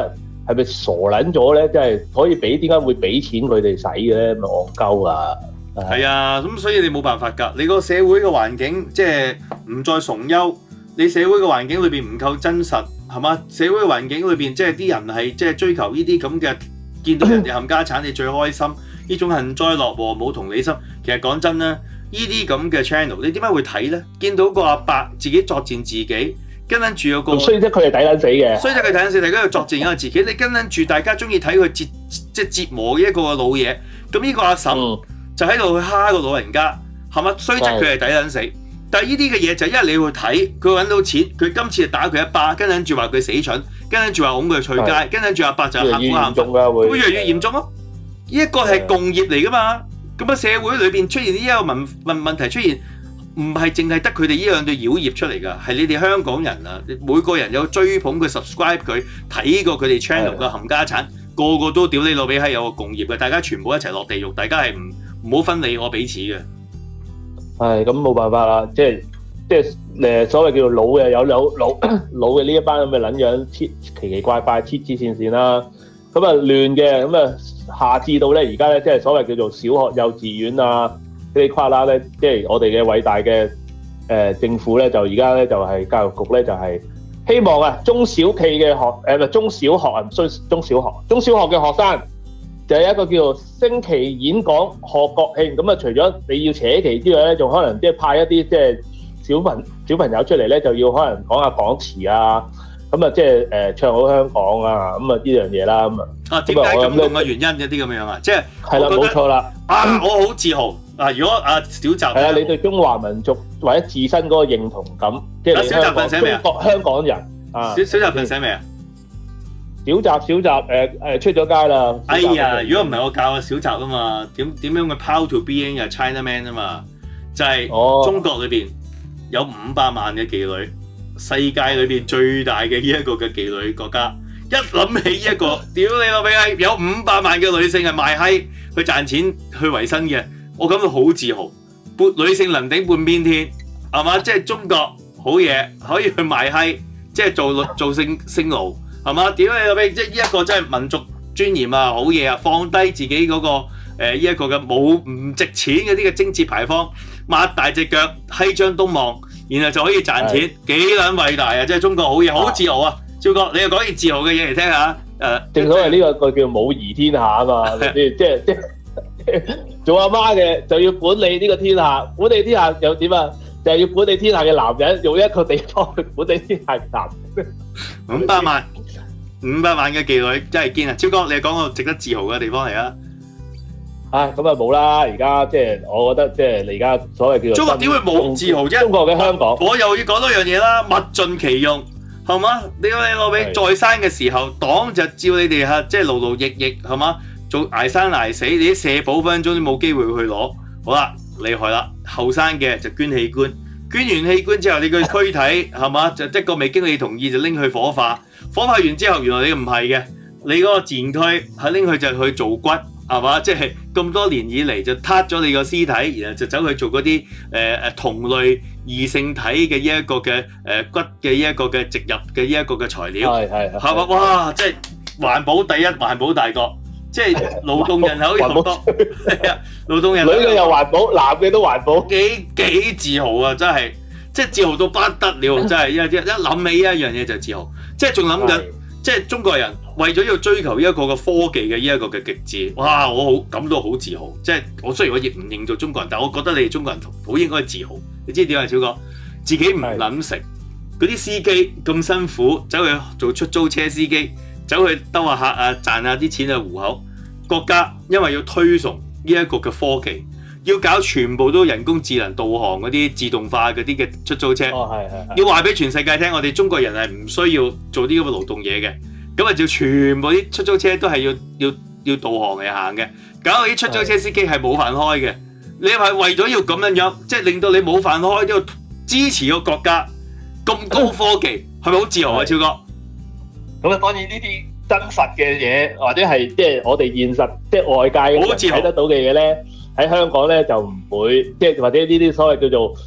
係咪傻撚咗咧？即係可以俾，點解會俾錢佢哋使嘅咧？咪戇鳩啊！ 係啊，咁所以你冇辦法㗎。你個社會嘅環境即係唔再崇優，你社會嘅環境裏邊唔夠真實，係嘛？社會嘅環境裏邊即係啲人係即係追求呢啲咁嘅，見到人哋冚家產你最開心，呢種幸災樂禍冇同理心。其實講真啦，呢啲咁嘅 channel 你點解會睇咧？見到個阿伯自己作踐自己，跟住有個雖則佢係抵撚死嘅， 雖則佢抵撚死，大家要作踐一個自己。你跟住大家中意睇佢折磨嘅一個老嘢，咁呢個阿嬸。就喺度去蝦個老人家，係咪？雖則佢係抵撚死，但係呢啲嘅嘢就因為你會睇，佢揾到錢，佢今次就打佢一巴，跟住話佢死蠢，跟住話拱佢出街，跟住阿伯就喊苦喊忽，會越嚟越嚴重咯。呢一個係共業嚟噶嘛，咁啊社會裏邊出現呢一個問題出現，唔係淨係得佢哋呢兩對妖孽出嚟㗎，係你哋香港人啊，每個人有追捧佢、subscribe 佢、睇過佢哋 channel 嘅冚家產，個個都屌你老味係有個共業嘅，大家全部一齊落地獄，大家係唔好分你我彼此嘅。係咁冇辦法啦，即係所謂叫做老嘅有老嘅呢一班咁嘅撚樣，奇奇怪怪、黐線線啦。咁啊亂嘅，咁啊下至到咧而家咧，即係所謂叫做小學、幼稚園啊，呢啲跨啦咧，即係我哋嘅偉大嘅政府咧，就而家咧就係教育局咧就係希望啊中小企嘅中小學啊，唔需中小學嘅學生。就係一個叫做升旗演講學國慶，咁啊除咗你要扯旗之外咧，仲可能即係派一啲即係小朋友出嚟咧，就要可能講下港詞啊，咁啊即係唱好香港啊，咁啊呢樣嘢啦，咁啊點解咁用嘅原因一啲咁樣啊？即係係啦，冇錯啦。 我好自豪啊！如果小習係啊，你對中華民族或者自身嗰個認同感，即係小習份寫未啊？ 香港人啊， 小習份寫未啊？ 小習出咗街啦！ 哎呀，如果唔係我教小習啊嘛，點樣去 proud to being a China man 啊嘛，就係中國裏邊有500萬嘅妓女，世界裏邊最大嘅呢一個嘅妓女國家。一諗起呢一個，屌你老味係有500萬嘅女性係賣閪去賺錢去維生嘅，我感到好自豪。女性能頂半邊天，係嘛？即係中國好嘢，可以去賣閪，即係做性奴。係嘛？屌你老味！即係呢一個真係民族尊嚴啊，好嘢啊！放低自己嗰個呢一個嘅唔值錢嗰啲嘅貞節牌坊，擘大隻腳閪張東望，然後就可以賺錢，幾撚偉大啊！即係中國好嘢，好自豪啊！超哥，你又講件自豪嘅嘢嚟聽下。 正所謂呢個叫母儀天下啊嘛，即係做阿媽嘅就要管理呢個天下，管理天下又點啊？就係要管理天下嘅男人，用一個地方去管理天下嘅男人。 500萬嘅妓女真係堅啊！超哥，你講個值得自豪嘅地方嚟啊！ 咁啊冇啦，而家即係我覺得即係你而家所謂叫做中國點會冇自豪啫？ 中國嘅香港， 我又要講多樣嘢啦，物盡其用係嘛？你老味在生嘅時候，黨就照你哋即係勞勞役役係嘛？做捱生捱死，你啲社保分分鐘都冇機會去攞。好啦，厲害啦！後生嘅就捐器官，捐完器官之後，你個軀體係嘛？就一個未經你同意就拎去火化。火化完之後，原來你唔係嘅，你嗰個自然軀係拎去就去做骨，係嘛？即係咁多年以嚟就撻咗你個屍體，然後就走去做嗰啲同類異性體嘅呢一個嘅骨嘅呢一個嘅植入嘅呢一個嘅材料，係嘛？哇！即係環保第一，環保大國，即係勞動人口又多，係啊！勞動人口女嘅又環保，男嘅都環保， 幾自豪啊！真係，即係自豪到不得了，真係一諗起一樣嘢就自豪。即係仲諗緊，即係中國人為咗要追求呢一個嘅科技嘅呢一個嘅極致，哇！我好感到好自豪。即係我雖然我亦唔認做中國人，但係我覺得你哋中國人好應該自豪。你知點啊，小哥？自己唔撚食嗰啲司機咁辛苦，走去做出租車司機，走去兜下客啊，賺下啲錢去糊口。國家因為要推崇呢一個嘅科技，要搞全部都人工智能導航嗰啲自動化嗰啲嘅出租車，要話俾全世界聽，我哋中國人係唔需要做啲咁嘅勞動嘢嘅，咁啊就全部啲出租車都係要導航嚟行嘅，搞到啲出租車司機係冇飯開嘅。你係為咗要咁樣，即係令到你冇飯開，要支持個國家咁高科技，係咪好自豪啊，超哥？ 咁啊，當然呢啲真實嘅嘢，或者係即係我哋現實，即係外界睇得到嘅嘢咧。喺香港咧就唔會，即係或者呢啲所謂叫做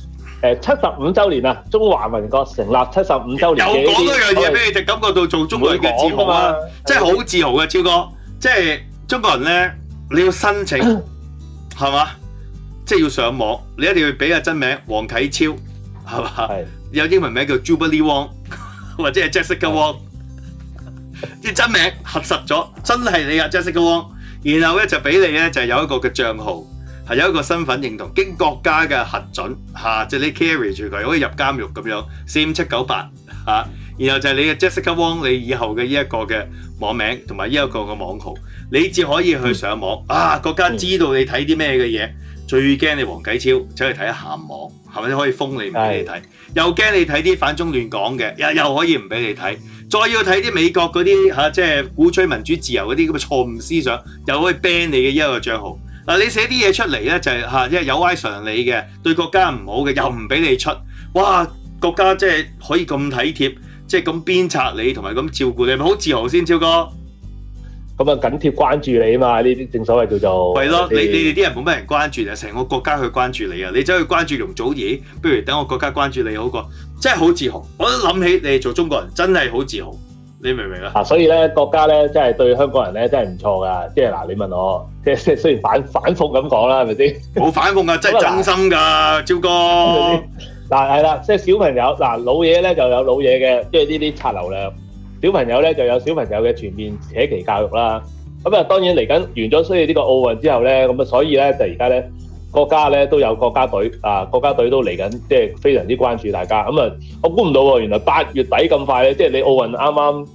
75週年啊，中華民國成立75週年嘅又講多樣嘢俾你，就感覺到做中國人嘅自豪啊！真係好自豪嘅，超哥，即係中國人咧，你要申請係嘛？即係要上網，你一定要俾個真名黃啟超係嘛？有英文名叫 Jubilee Wong 或者係 Jessica Wong， 啲真名核實咗，真係你啊 Jessica Wong， 然後咧就俾你咧就有一個嘅帳號，係有一個身份認同，經國家嘅核准嚇，即係你 carry 住佢，好似入監獄咁樣45798嚇，然後就係你嘅 Jessica Wong， 你以後嘅呢一個嘅網名同埋呢一個嘅網號，你至可以去上網啊！國家知道你睇啲咩嘅嘢，最驚你黃啟超走去睇鹹網，係咪可以封你唔俾你睇？又驚你睇啲反中亂港嘅，又可以唔俾你睇。再要睇啲美國嗰啲嚇，即係鼓吹民主自由嗰啲咁嘅錯誤思想，又可以 ban 你嘅呢一個帳號。嗱，你寫啲嘢出嚟咧，就係嚇，即係有歪常理嘅，對國家唔好嘅，又唔俾你出。哇！國家即係可以咁體貼，即係咁鞭策你，同埋咁照顧你，咪好自豪先，超哥。 咁啊，緊貼關注你啊嘛，呢啲正所謂叫做。係咯， 你哋啲人冇乜人關注啊，成個國家去關注你啊，你走去關注容祖兒，不如等我國家關注你好過，真係好自豪。我都諗起你哋做中國人真係好自豪，你明唔明啊？ 所以咧國家咧真係對香港人咧真係唔錯噶，即係嗱，你問我，即係雖然反諷咁講啦，係咪先？冇反諷啊，真係真心㗎，超哥。 嗱係啦，即係小朋友嗱老嘢咧就有老嘢嘅，即係呢啲刷流量。小朋友咧就有小朋友嘅全面社期教育啦。咁啊當然嚟緊完咗所以呢個奧運之後咧，咁啊所以咧就而家咧國家咧都有國家隊啊，國家隊都嚟緊，即係非常之關注大家。咁啊我估唔到喎，原來8月底咁快咧，即係你奧運啱啱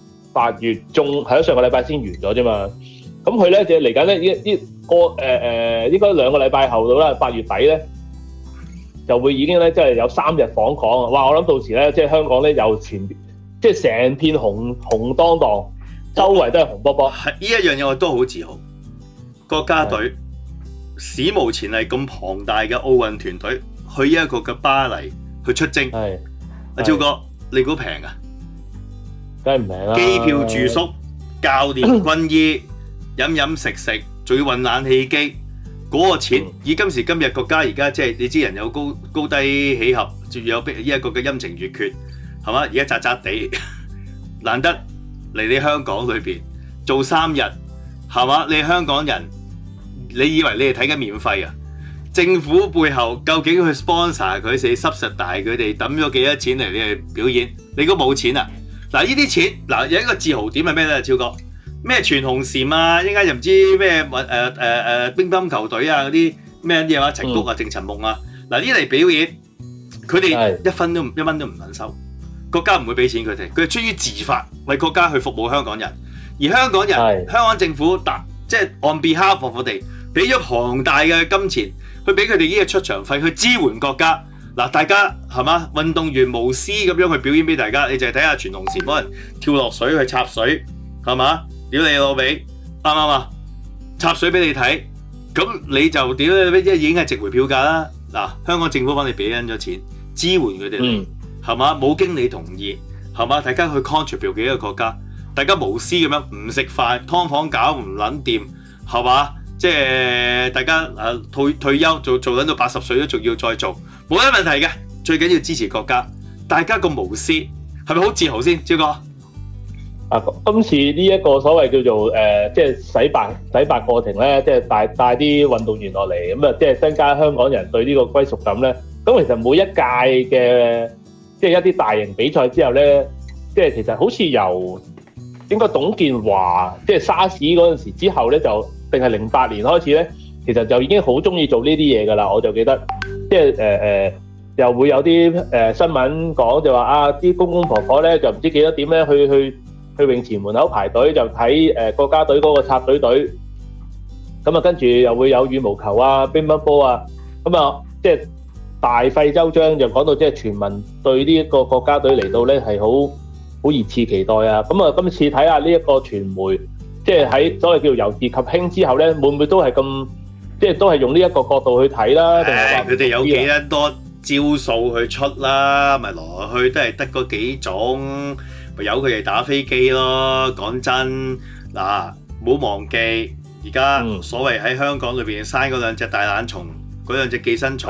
8月中係上個禮拜先完咗啫嘛。咁佢咧就嚟緊咧應該2個禮拜後到啦，8月底咧就會已經咧即係有3日訪港啊！哇！我諗到時咧即係香港咧又即係成片紅當當，周圍都係紅卜卜。係呢一樣嘢我都好自豪。國家隊史無前例咁龐大嘅奧運團隊去呢一個嘅巴黎去出征。係阿超哥，你估平啊？ 梗係唔平啦！ 機票、住宿、教練、軍醫、飲食，仲要運冷氣機，嗰個錢以今時今日國家而家即係你知人有高低起伏，仲有呢一個嘅陰晴月缺。係嘛？而家扎扎地，難得嚟你香港裏邊做3日，係嘛？你香港人，你以為你係睇緊免費啊？政府背後究竟去 sponsor 佢哋subsidize佢哋抌咗幾多錢嚟你哋表演？你估冇錢啊？嗱，呢啲錢嗱有一個自豪點係咩咧？超哥咩全紅嬋啊？依家又唔知咩乒乓球隊啊嗰啲咩嘢話陳菊啊、鄭陳夢啊嗱呢嚟表演，佢哋一蚊都唔肯收。國家唔會俾錢佢哋，佢係出於自發為國家去服務香港人，而香港人、香港政府即係 on behalf of 我哋，俾咗龐大嘅金錢去俾佢哋呢個出場費去支援國家。嗱，大家係嘛？運動員無私咁樣去表演俾大家，你就係睇下全紅嬋幫人跳落水去插水，係嘛？屌你老味，啱唔啱啊？插水俾你睇，咁你就屌你已經係值回票價啦。嗱，香港政府幫你俾緊咗錢支援佢哋。係嘛？冇經你同意，係嘛？大家去 contribute 幾個國家，大家無私咁樣唔食飯，劏房搞唔撚掂，係嘛？即係大家退休做緊到80歲都仲要再做，冇乜問題嘅。最緊要支持國家，大家咁無私，係咪好自豪先？超哥啊，今次呢一個所謂叫做即係洗白過程咧，即係帶啲運動員落嚟，咁啊，即係增加香港人對呢個歸屬感咧。咁其實每一屆嘅即係一啲大型比賽之後咧，即係其實好似由應該董建華即係沙士嗰陣時之後咧，就定係08年開始咧，其實就已經好中意做呢啲嘢㗎啦。我就記得即係又會有啲新聞講就話啊，啲公公婆婆咧就唔知幾多點咧去泳池門口排隊就睇國家隊嗰個插水隊，咁啊跟住又會有羽毛球啊、乒乓波啊，咁啊即係。大費周章就講到即係全民對呢一個國家隊嚟到咧係好熱切期待啊！咁啊今次睇下呢一個傳媒，即係喺所謂叫由治及興之後咧，會唔會都係咁，即係都係用呢一個角度去睇啦？ 佢哋有幾多招數去出啦？咪來來去都係得嗰幾種，咪由佢哋打飛機咯。講真嗱，唔好忘記而家所謂喺香港裏邊生嗰兩隻大懶蟲，嗰兩隻寄生蟲。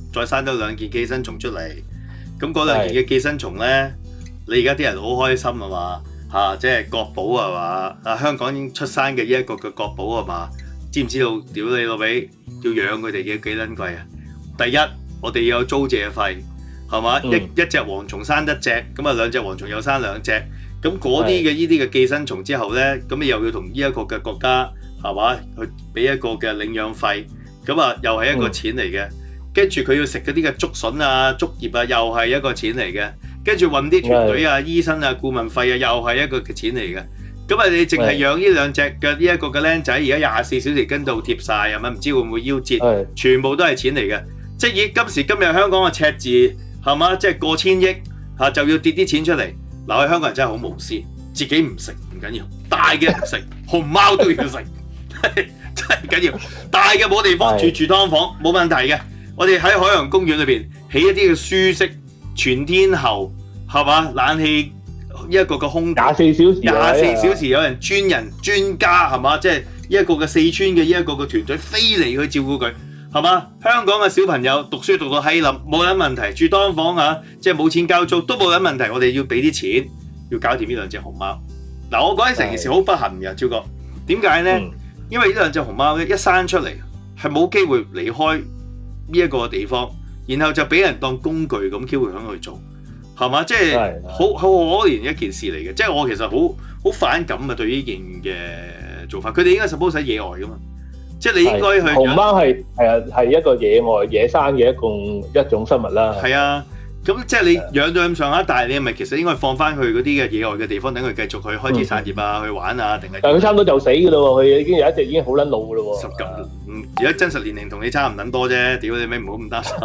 再生多2件寄生蟲出嚟，咁嗰2件嘅寄生蟲咧，你而家啲人好開心啊嘛嚇，即係國寶係嘛啊，香港出生嘅呢一個嘅國寶係嘛，知唔知道？屌你老味，要養佢哋嘅幾撚貴啊！第一，我哋要有租借費係嘛，一隻蝗蟲生1隻，咁啊2隻蝗蟲又生2隻，咁嗰啲嘅呢啲嘅寄生蟲之後咧，咁你又要同呢一個嘅國家係嘛去俾一個嘅領養費，咁啊又係一個錢嚟嘅。跟住佢要食嗰啲嘅竹筍啊、竹葉啊，又係一個錢嚟嘅。跟住揾啲團隊啊、醫生啊、顧問費啊，又係一個嘅錢嚟嘅。咁啊，你淨係養呢2隻嘅呢一個嘅僆仔，而家24小時跟到貼晒，係咪？唔知會唔會夭折？全部都係錢嚟嘅。即係以今時今日香港嘅赤字係嘛，即係過千億嚇，就要跌啲錢出嚟。嗱，我哋香港人真係好無私，自己唔食唔緊要，大嘅唔食，熊貓都要食，真係緊要。大嘅冇地方住劏房冇問題嘅。我哋喺海洋公園裏邊起一啲嘅舒適全天候係嘛，冷氣一個嘅空24小時有人專家係嘛，即係一個嘅四川嘅一個嘅團隊飛嚟去照顧佢係嘛。香港嘅小朋友讀書讀到閪冧冇撚問題，住劏房啊，即係冇錢交租都冇撚問題。我哋要俾啲錢要搞掂呢2隻熊貓。嗱，我覺得成件事好不幸嘅，超哥。點解呢？因為呢2隻熊貓咧一生出嚟係冇機會離開呢一個地方，然後就俾人當工具咁 Q 響去做，係嘛？即係好可憐一件事嚟嘅。即係我其實好反感啊，對呢件嘅做法。佢哋應該 suppose 喺野外噶嘛，即係你應該去。熊貓係一個野外野生嘅一種生物啦。係啊，咁即係你養到咁上下，但係你係咪其實應該放翻去嗰啲嘅野外嘅地方，等佢繼續去開枝散葉啊，去玩啊，定係？但佢差唔多就死㗎咯喎，佢已經有一隻已經好撚老㗎咯喎。而家真實年齡同你差唔撚多啫，屌你咩唔好咁擔心。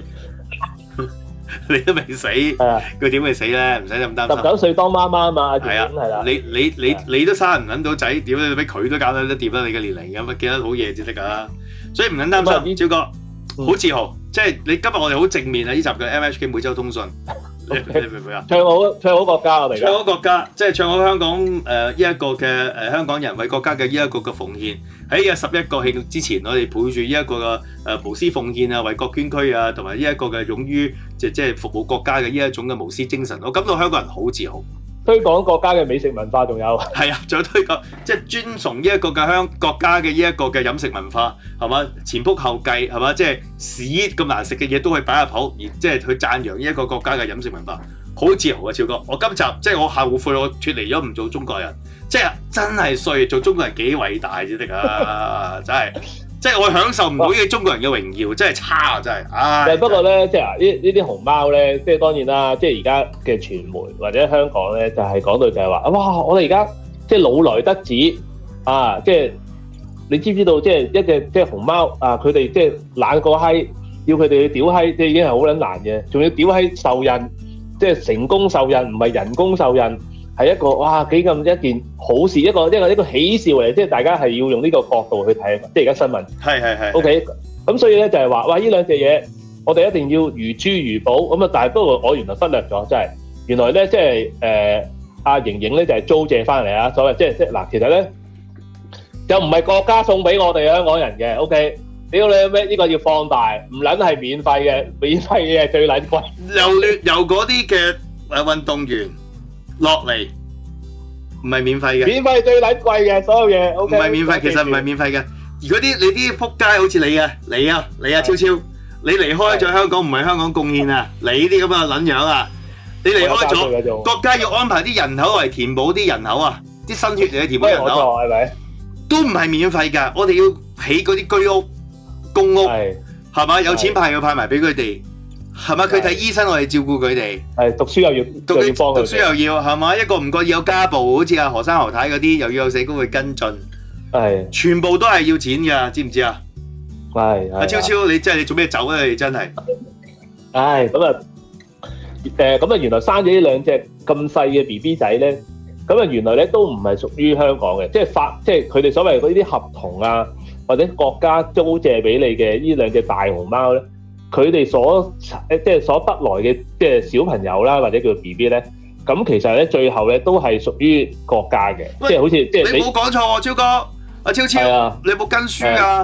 你都未死，佢點會死咧？唔使咁擔心。19歲當媽媽啊嘛，係啊，係啦。你都生唔撚到仔，屌你俾佢都搞得掂啦！你嘅年齡咁啊，記得好嘢至得㗎。所以唔撚擔心，超哥好自豪。即係你今日我哋好正面啊！呢集嘅 MHK 每週通訊，你明唔明啊？唱好國家我哋。唱好國家，即係唱好香港呢一個嘅香港人為國家嘅呢一個嘅奉獻。喺嘅11國慶之前，我哋抱住呢一個嘅無私奉獻啊、為國捐軀啊，同埋呢一個嘅勇於即係服務國家嘅呢一種嘅無私精神，我感到香港人好自豪。推廣國家嘅美食文化，仲有係啊，仲有推廣即係尊崇呢一個嘅國家嘅呢一個嘅飲食文化，係嘛？前仆後繼係嘛？即係屎咁難食嘅嘢都可以擺入口，而即係去讚揚呢一個國家嘅飲食文化，好自豪啊！超哥，我今集即係我後悔我脫離咗唔做中國人，即係真係衰，做中國人幾偉大先得啊！真係。即係我享受唔到呢個中國人嘅榮耀，真係差啊！真係，唉。不過咧，即係呢啲熊貓咧，即係當然啦，即係而家嘅傳媒或者香港咧，就係講到就係話，哇！我哋而家即係老來得子啊！即係你知唔知道？即係一隻即係熊貓啊！佢哋即係懶過閪，要佢哋去屌閪，即係已經係好撚難嘅，仲要屌閪受孕，即係成功受孕，唔係人工受孕。係一個哇幾咁一件好事，一個喜事嚟，即係大家係要用呢個角度去睇，即係而家新聞。係。OK，咁所以咧就係話，哇！呢兩隻嘢我哋一定要如珠如寶咁啊！但係不過我原來忽略咗，真係原來咧即係阿瑩瑩咧就係租借翻嚟啊！所謂即係嗱，其實咧就唔係國家送俾我哋香港人嘅。OK，屌你咩？呢個要放大，唔撚係免費嘅，免費嘅係最撚貴。由嗰啲嘅運動員落嚟唔係免費嘅，免費最撚貴嘅所有嘢。唔係免費，其實唔係免費嘅。如果你啲撲街好似你啊超超，你離開咗香港唔係香港貢獻啊，你啲咁嘅撚樣啊，你離開咗國家要安排啲人口嚟填補啲人口啊，啲新血嚟填補人口，係咪？都唔係免費㗎，我哋要起嗰啲居屋、公屋，係嘛？有錢派要派埋俾佢哋。係嘛？佢睇醫生，我哋照顧佢哋。係讀書又要幫佢哋。讀書又要係嘛？一個唔覺意有家暴，好似阿何生何太嗰啲，又要有社工去跟進。係。全部都係要錢㗎，知唔知啊？係。阿超超，你真係你做咩走啊？你真係。唉，咁啊，咁啊，原來生咗呢兩隻咁細嘅 BB 仔咧，咁啊，原來咧都唔係屬於香港嘅，即係佢哋所謂嗰啲合同啊，或者國家租借俾你嘅呢兩隻大熊貓咧。佢哋所得來嘅即係小朋友啦，或者叫 BB 咧，咁其實咧最後咧都係屬於國家嘅，即係好似即係你冇講錯喎，超哥，阿超超，你有冇跟書啊？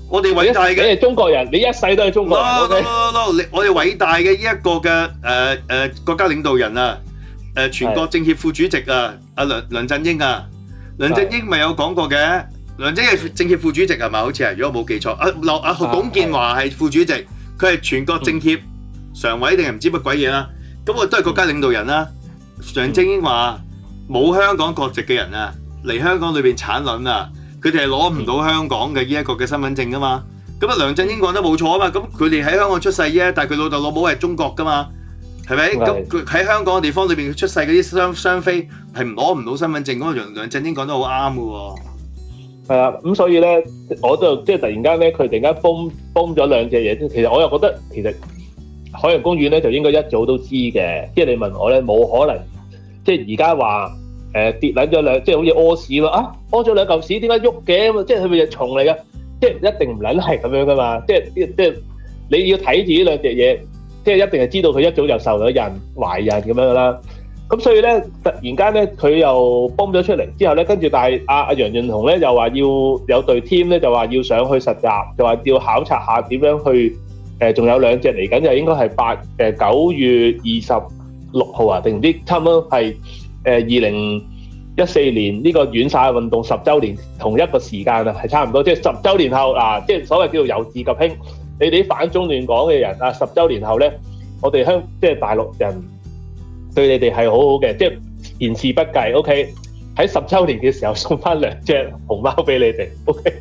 我哋偉大嘅， 你係中國人，你一世都係中國人。 我哋偉大嘅呢一個嘅國家領導人啊，全國政協副主席啊，阿梁振英啊，梁振英咪有講過嘅，梁振英係政協副主席係咪？好似係，如果我冇記錯，董建華係副主席，佢係全國政協常委定係唔知乜鬼嘢啦。咁我都係國家領導人啦。梁振英話冇香港國籍嘅人啊，嚟香港裏邊產卵啊！佢哋係攞唔到香港嘅呢一個嘅身份證噶嘛，咁啊梁振英講得冇錯啊嘛，咁佢哋喺香港出世啫，但係佢老豆老母係中國噶嘛，係咪？咁佢喺香港嘅地方裏邊出世嗰啲雙非係攞唔到身份證，咁梁振英講得好啱嘅喎。 係啊，咁所以咧，我就即係突然間咧，佢突然間崩咗兩隻嘢，其實我又覺得其實海洋公園咧就應該一早都知嘅，即係你問我咧冇可能，即係而家話。跌撚咗兩，即係好似屙屎咯屙咗兩嚿屎，點解喐嘅？即係佢咪隻蟲嚟嘅？即係一定唔撚係咁樣噶嘛？即係你要睇住呢兩隻嘢，即係一定係知道佢一早就受咗孕懷孕咁樣噶啦。咁所以咧，突然間咧，佢又崩咗出嚟之後咧，跟住但係阿楊潤雄咧又話要有隊 team 咧，就話要上去實習，就話要考察下點樣去仲有兩隻嚟緊，就應該係9月26號啊，定唔知差唔多係。2014年呢個遠曬運動10週年同一個時間啊，係差唔多，即係10週年後嗱，即係所謂叫做由治及興。你哋啲反中亂港嘅人啊，10週年後咧，我哋即係大陸人對你哋係好好嘅，即係言辭不計。OK，喺10週年嘅時候送翻兩隻熊貓俾你哋。OK，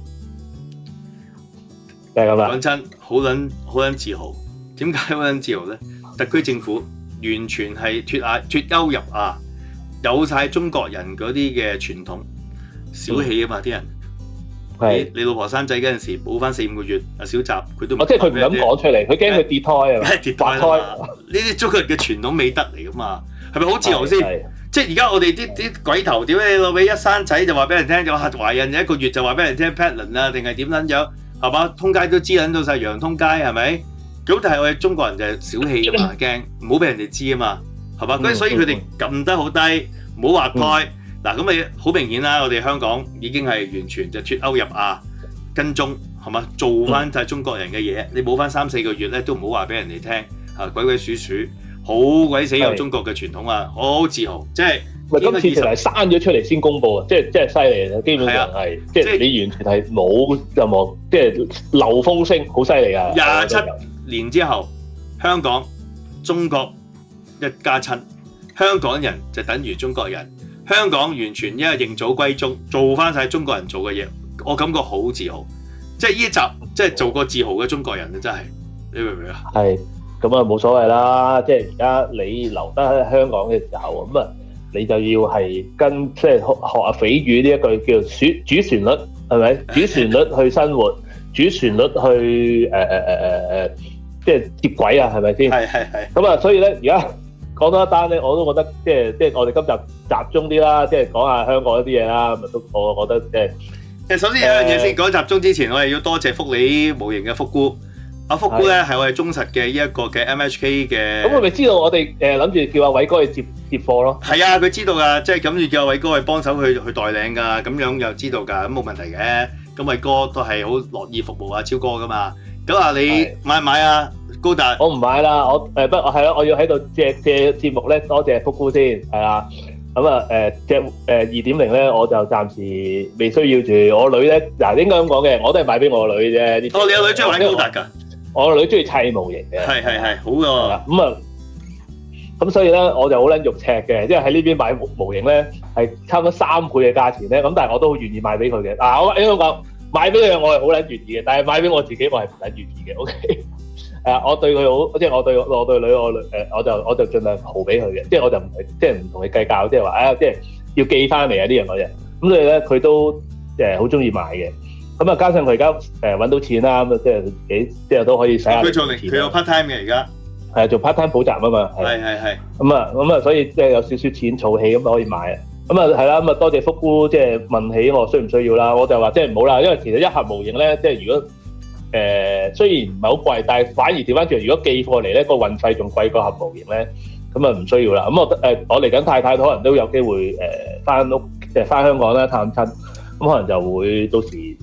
就係咁啦。 講真，好撚自豪。點解好撚自豪咧？特區政府完全係脫歐入亞。有晒中國人嗰啲嘅傳統小氣啊嘛，啲人你老婆生仔嗰陣時補翻4-5個月啊，小習佢都即係佢唔敢講出嚟，佢驚佢跌胎啊嘛， 跌胎呢啲中國人嘅傳統美德嚟噶嘛，係咪好自豪先？即係而家我哋啲鬼頭屌你老味，一生仔就話俾人聽咗懷孕1個月就話俾人聽 pattern 啊，定係點撚樣係嘛？通街都知撚到晒洋通街係咪？咁但係我哋中國人就係小氣啊嘛，驚唔好俾人哋知啊嘛。係嘛？所以佢哋撳得好低，唔好話胎。嗱咁咪好明顯啦！我哋香港已經係完全就脫歐入亞，跟蹤係嘛？做翻就係中國人嘅嘢。你冇翻3-4個月咧，都唔好話俾人哋聽。鬼鬼祟祟，好鬼死有中國嘅傳統啊！好自豪，即係今次就係刪咗出嚟先公佈啊！即係犀利啊！基本上係即係你完全係冇任何即係漏風聲，好犀利啊！27 年之後，香港中國一家親，香港人就等於中國人，香港完全因為認祖歸宗，做翻晒中國人做嘅嘢，我感覺好自豪。即係呢一集，即係做個自豪嘅中國人啊！真係，你明唔明啊？係咁啊，冇所謂啦。即係而家你留得喺香港嘅時候，咁啊，你就要係跟即係學阿匪語呢一句叫主旋律，係咪？主旋律去生活，主旋律去即係接軌啊，係咪先？係。咁啊，所以咧，而家講多一單咧，我都覺得即係我哋今集集中啲啦，即係講下香港一啲嘢啦。咁都我覺得其實首先有一樣嘢先講集中之前，我哋要多謝福利模型嘅福姑。阿福姑咧係我哋忠實嘅呢一個嘅 MHK 嘅。咁佢咪知道我哋諗住叫阿偉哥去接貨咯？ 係啊，佢知道㗎，即係諗住叫阿偉哥去幫手去代領㗎，咁樣又知道㗎，咁冇問題嘅。咁偉哥都係好樂意服務阿超哥㗎嘛。咁啊，你買唔買啊？高達？我唔買啦，我係咯，我要喺度借節目咧，多謝福姑先，係啦。咁啊隻2.0咧，我就暫時未需要住。我女咧嗱，應該咁講嘅，我都係買俾我女啫。 你有女中意玩高達㗎？ 我女中意砌模型嘅。 係，好㗎。 咁所以咧，我就好撚肉赤嘅，因為喺呢邊買模型咧係差唔多3倍嘅價錢咧，咁但係我都好願意買俾佢嘅。我應該講買俾佢我係好撚願意嘅，但係買俾我自己我係唔撚願意嘅。OK。我對佢好，即係我對女，我就盡量豪俾佢嘅，即係我就唔係即係唔同佢計較，即係話即係要寄翻嚟啊呢樣嗰樣。咁所以咧，佢都好中意買嘅。咁啊，加上佢而家揾到錢啦，咁啊即係都可以使下。 佢有 part time 嘅而家。 係做 part time 補習啊嘛。 係。 咁啊，所以即係有少少錢儲起咁可以買啊。咁啊係啦，咁啊多謝福姑即係問起我需唔需要啦，我就話即係唔好啦，因為其實一盒模型咧，即係如果雖然唔係好貴，但係反而調翻轉，如果寄貨嚟咧，個運費仲貴過盒模型咧，咁啊唔需要啦。咁我嚟緊太太可能都有機會翻屋，即係翻香港啦探親，咁可能就會到時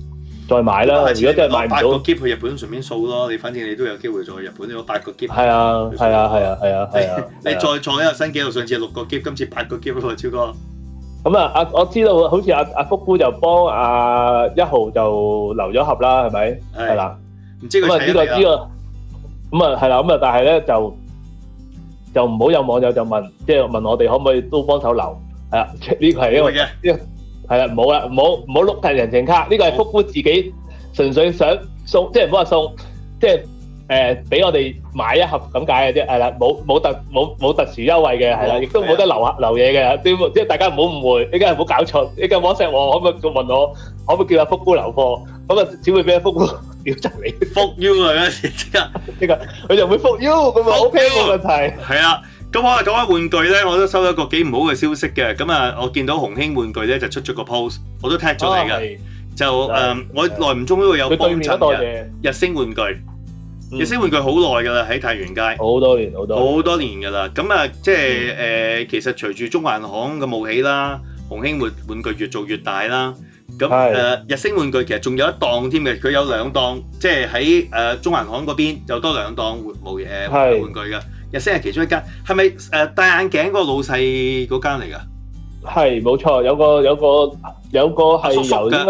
再買啦。如果真係買唔到， 8個篋去日本順便掃咯。你反正你都有機會再去日本，你攞8個篋。 係啊。 你再創一個新紀錄，上次係6個篋，今次8個篋喎，超哥。 咁啊，我知道好似阿福姑就幫阿1號就留咗盒啦，係咪？係啦。 唔知佢睇呢個咁啊係啦，咁啊但係咧就唔好有網友就問，即係問我哋可唔可以都幫手留？係啦，呢個係因為係啦，冇啦，唔好碌提人情卡，呢個係福姑自己純粹想送，即係唔好話送，即係俾我哋買一盒咁解嘅啫，係啦，冇特殊優惠嘅，係啦，亦都冇得留嘢嘅，即係大家唔好誤會，依家唔好搞錯，依家 WhatsApp 我可唔可以問我可唔可以叫阿福姑留貨？咁啊只會俾阿福姑屌窒你， 復 U 啊嗰陣時即刻， 佢就會復 U 咁啊 OK 冇問題。 係啊。咁我講開玩具咧，我都收到一個幾唔好嘅消息嘅。咁啊，我見到紅興玩具咧就出咗個 post，我都 tag 咗你嘅。就我耐唔中都會有幫襯嘅日升玩具。日升玩具好耐㗎啦，喺太原街。好多年㗎啦。咁啊，即係其實隨住中環行嘅冒起啦，紅興玩具越做越大啦。咁日升玩具其實仲有一檔添嘅，佢有2檔，即係喺中環行嗰邊有多2檔玩具㗎。日升係其中一間，係咪戴眼鏡嗰個老細嗰間嚟㗎？係冇錯，有個係由應該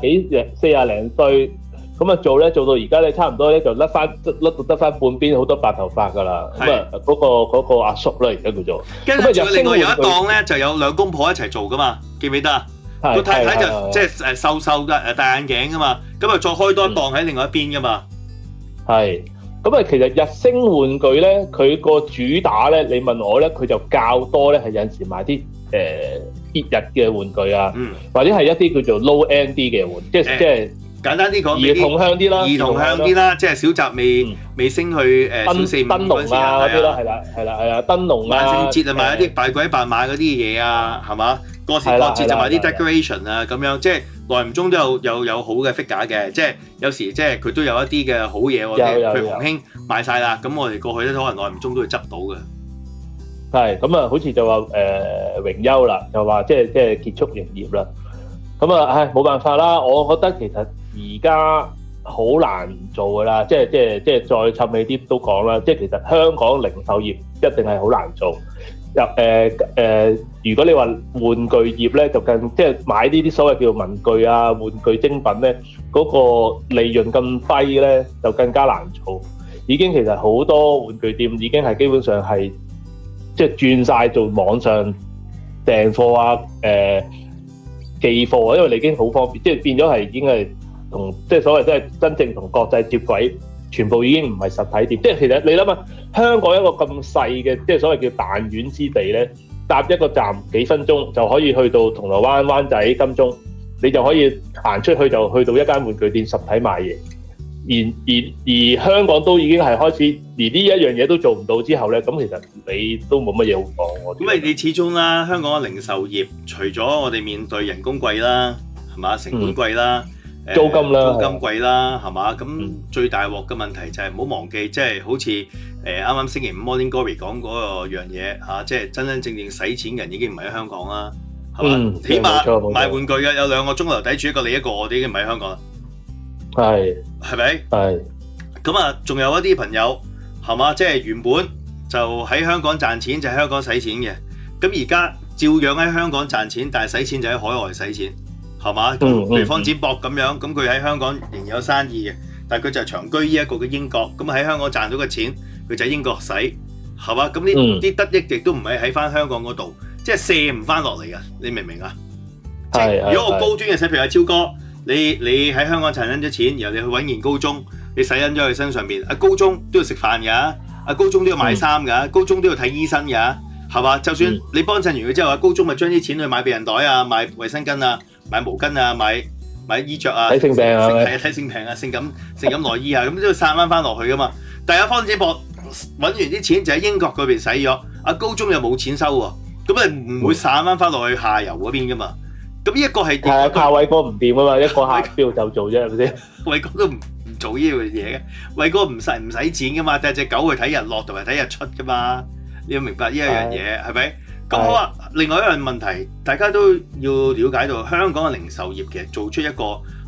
40零歲咁啊做到而家咧，差唔多咧就甩到得翻半邊，好多白頭髮㗎啦。咁啊嗰個阿叔咧而家叫做。跟住另外有一檔咧，就有2公婆一齊做㗎嘛，記唔記得啊？個太太就即係瘦嘅戴眼鏡㗎嘛，咁啊再開多一檔喺另外一邊㗎嘛。係。咁啊，其實日升玩具咧，佢個主打咧，你問我咧，佢就較多咧，係有陣時買啲節日嘅玩具啊，或者係一啲叫做 low end 啲嘅玩具，即係簡單啲講，兒童向啲啦，即係小集未升去小4、5嗰時啊，嗰啲咯，係啦，燈籠啊，萬聖節啊買一啲扮鬼扮馬嗰啲嘢啊，係嘛？過時過節就買啲 decoration 啊，咁樣即係耐唔中都有好嘅 figure 嘅，即係有時即係佢都有一啲嘅好嘢喎，譬如紅興賣晒啦，咁我哋過去咧可能耐唔中都會執到嘅。係咁啊，好似就話榮休啦，就話即係結束營業啦。咁啊，唉冇辦法啦，我覺得其實而家好難做㗎啦，即係再沉氣啲都講啦，即係其實香港零售業一定係好難做。如果你話玩具業咧，就更即係買呢啲所謂叫文具啊、玩具精品咧，嗰個利潤咁低咧，就更加難做。已經其實好多玩具店已經係基本上係即係轉晒做網上訂貨啊、寄貨啊，因為你已經好方便，即係變咗係已經係同即係所謂即係真正同國際接軌。全部已經唔係實體店，即係其實你諗下，香港一個咁細嘅，即係所謂叫彈丸之地咧，搭一個站幾分鐘就可以去到銅鑼灣、灣仔、金鐘，你就可以行出去就去到一間玩具店實體賣嘢。而香港都已經係開始，連呢一樣嘢都做唔到之後咧，咁其實你都冇乜嘢好講。因為你始終啦，香港嘅零售業除咗我哋面對人工貴啦，係嘛，成本貴啦。租金貴啦，係嘛？咁最大鑊嘅問題就係唔好忘記，即係好似啱啱星期5 Morning Glory 講嗰個樣嘢嚇，即係真真正正使錢嘅人已經唔喺香港啦，係嘛？起碼買玩具嘅有2個鐘頭抵住一個你一個，我哋已經唔喺香港啦。係咪？係。咁啊，仲有一啲朋友係嘛？即係原本就喺香港賺錢，就喺香港使錢嘅，咁而家照樣喺香港賺錢，但係使錢就喺海外使錢。係嘛？譬如方展博咁樣，咁佢喺香港仍然有生意嘅，但係佢就係長居呢一個嘅英國，咁喺香港賺到嘅錢，佢就喺英國使，係嘛？咁呢啲得益亦都唔係喺翻香港嗰度，即係卸唔翻落嚟㗎，你明唔明啊？即係如果我高端嘅使，譬如阿超哥，你喺香港賺緊咗錢，然後你去揾件高中，你使緊咗佢身上邊，阿高中都要食飯㗎，阿高中都要買衫㗎，高中都要睇醫生㗎，係嘛？就算你幫襯完佢之後，阿高中咪將啲錢去買避孕袋啊，買衛生巾啊。買毛巾啊，買衣着啊，睇性病啊，係啊，睇性病啊，性感內衣啊，咁都要散翻落去噶嘛。但係阿方展博揾完啲錢就喺英國嗰邊使咗，阿高中又冇錢收喎，咁你唔會散翻落去下游嗰邊噶嘛。咁呢一個係靠偉哥唔掂啊嘛，一個客邊度就做啫，係咪先？偉哥都唔做呢樣嘢嘅，偉哥唔使錢噶嘛，帶隻狗去睇日落同埋睇日出噶嘛，你要明白呢一樣嘢係咪？咁好啊！另外一樣問題，大家都要了解到香港嘅零售業其實做出一個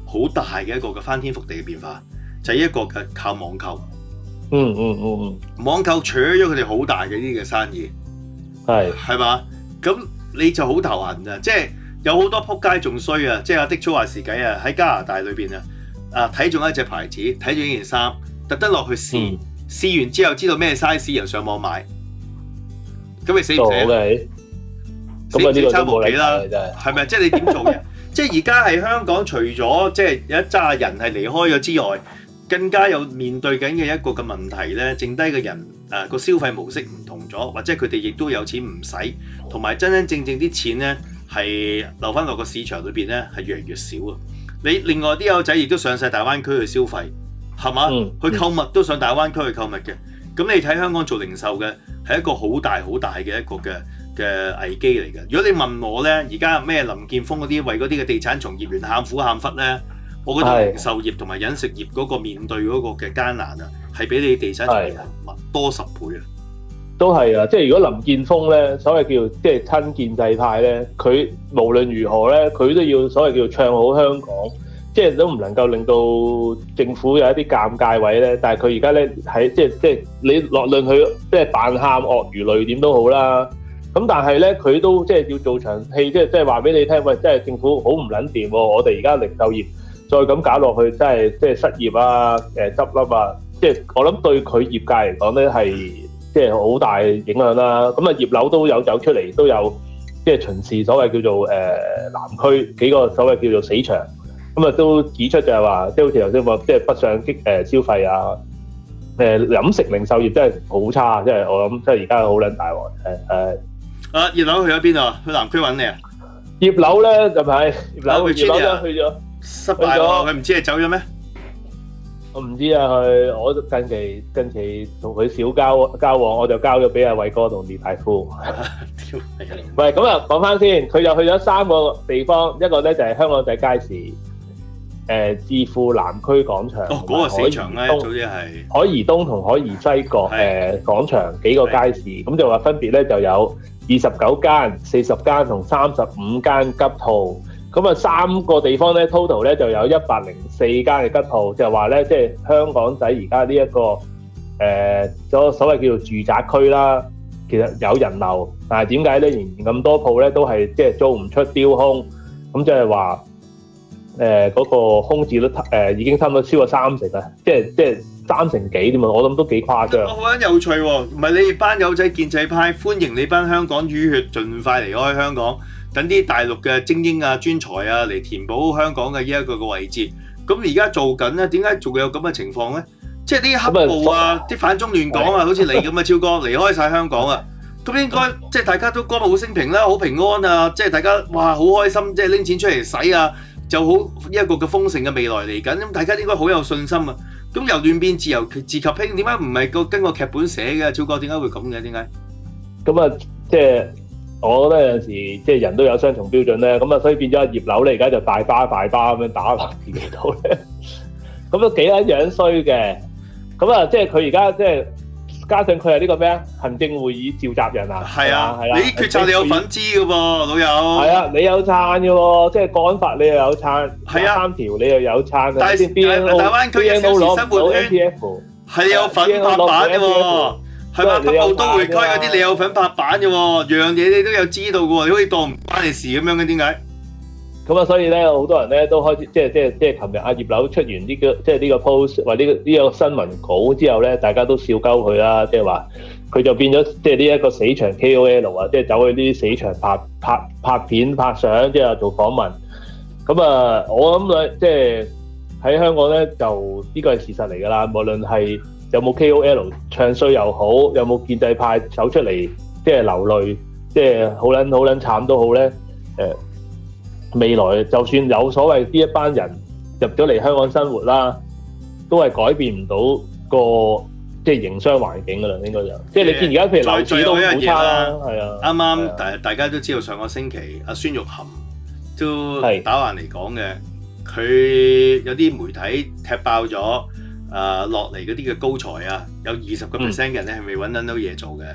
好大嘅一個嘅翻天覆地嘅變化，就係一個嘅靠網購。網購取咗佢哋好大嘅呢啲嘅生意，係嘛？咁你就好頭痕啊！即係有好多仆街仲衰啊！即係阿的粗話時計啊，喺加拿大裏邊啊，睇中一隻牌子，睇中呢件衫，特登落去試，試完之後知道咩 size，又上網買，咁你死唔死啊？死唔死差無幾啦？係咪？即係你點做嘅？即係而家係香港，除咗即係有一紮人係離開咗之外，更加有面對緊嘅一個嘅問題咧，剩低嘅人個消費模式唔同咗，或者佢哋亦都有錢唔使，同埋真真正正啲錢咧係留翻落個市場裏邊咧係越嚟越少啊！你另外啲友仔亦都上晒大灣區去消費，係嘛？去購物都上大灣區去購物嘅。咁你睇香港做零售嘅係一個好大好大嘅一個嘅危機嚟嘅。如果你問我咧，而家咩林健鋒嗰啲為嗰啲嘅地產從業員喊苦喊忽咧，我覺得零售業同埋飲食業嗰個面對嗰個嘅艱難啊，係比你地產從業員多10倍啊！ 都係啊，即係如果林健鋒咧，所謂叫即係親建制派咧，佢無論如何咧，佢都要所謂叫唱好香港，即係都唔能夠令到政府有一啲尷尬位咧。但係佢而家咧喺即係你落論佢即係扮喊鱷魚淚點都好啦。咁但係咧，佢都即係要做場戲，即係話俾你聽，喂，即係政府好唔撚掂喎！我哋而家零售業再咁搞落去，真係即係失業啊、執笠啊，即係我諗對佢業界嚟講咧係即係好大影響啦。咁啊，葉劉都有走出嚟，都有即係巡視所謂叫做南區幾個所謂叫做死場，咁啊都指出就係話，即係好似頭先話，即係北上消費啊，飲食零售業真係好差，即係我諗即係而家好撚大鑊葉劉去咗邊啊？去南區揾你啊？ 葉劉咧就係葉劉都去咗， 失敗喎！佢唔知你走咗咩？ 我唔知啊，我近期同佢少交往，我就交咗俾阿偉哥同列大夫。喂，咁啊講翻先，佢就去咗3個地方，一個咧就係香港仔街市，置富南區廣場， 嗰個死場咧，總之係海怡東同海怡西角廣場幾個街市，咁就話分別咧就有29間、40間同35間吉鋪。咁啊3個地方咧 total 咧就有104間嘅吉鋪，就係話咧即係香港仔而家呢一個所謂叫做住宅區啦，其實有人流，但係點解咧仍然咁多鋪咧都係即係租唔出丟空，咁即係話嗰個空置率已經差唔多超過30%啦，即係3成幾添啊！我諗都幾誇張。 好撚有趣喎，唔係你班友仔建制派歡迎你班香港淤血盡快離開香港。等啲大陸嘅精英啊、專才啊嚟填補香港嘅呢一個嘅位置，咁而家做緊咧，點解仲有咁嘅情況咧？即係啲黑暴啊、啲反中亂港啊，好似你咁嘅超哥離開晒香港啊，咁應該即係大家都歌舞升平啦，好平安啊！即係大家哇好開心，即係拎錢出嚟使啊，就好一個嘅豐盛嘅未來嚟緊，咁大家應該好有信心啊！咁由亂變自由自及興，點解唔係跟個劇本寫嘅？超哥點解會咁嘅？點解？ 咁啊，即係。我覺得有陣時即係人都有雙重標準咧，咁啊所以變咗葉劉咧而家就大巴咁樣打落自己度咧，咁都幾撚樣衰嘅。咁啊即係佢而家即係加上佢係呢個咩啊行政會議召集人啊， 係啊，你決策你有份知嘅噃，老友。係啊，你有撐嘅喎，即係國安法你又有撐，係啊，3條你又有撐。但係大灣區嘅小時生活圈係有份拍板嘅喎。係嘛？北部都會區嗰啲你有份拍板嘅喎，樣嘢你都有知道嘅喎，你可以當唔關你事咁樣嘅，點解？咁啊，所以咧好多人咧都開始即係琴日阿葉劉出完呢個即係呢個 post 或者呢個新聞稿之後咧，大家都笑鳩佢啦，即係話佢就變咗即係呢一個死場 KOL 啊，即係走去呢啲死場拍片拍相，即係做訪問。咁啊，我諗咧即係喺香港咧就呢個係事實嚟㗎啦，無論係。有冇 KOL 唱衰又好，有冇建制派走出嚟即係流淚，即係好撚慘都好咧。未來就算有所謂呢一班人入咗嚟香港生活啦，都係改變唔到個即係營商環境㗎啦，應該就即係你見而家譬如樓市都好差啦，係啊。啱啱大家都知道上個星期阿孫玉菡都打橫嚟講嘅，佢有啲媒體踢爆咗。落嚟嗰啲嘅高才啊，有20% 嘅人咧係未揾到嘢做嘅。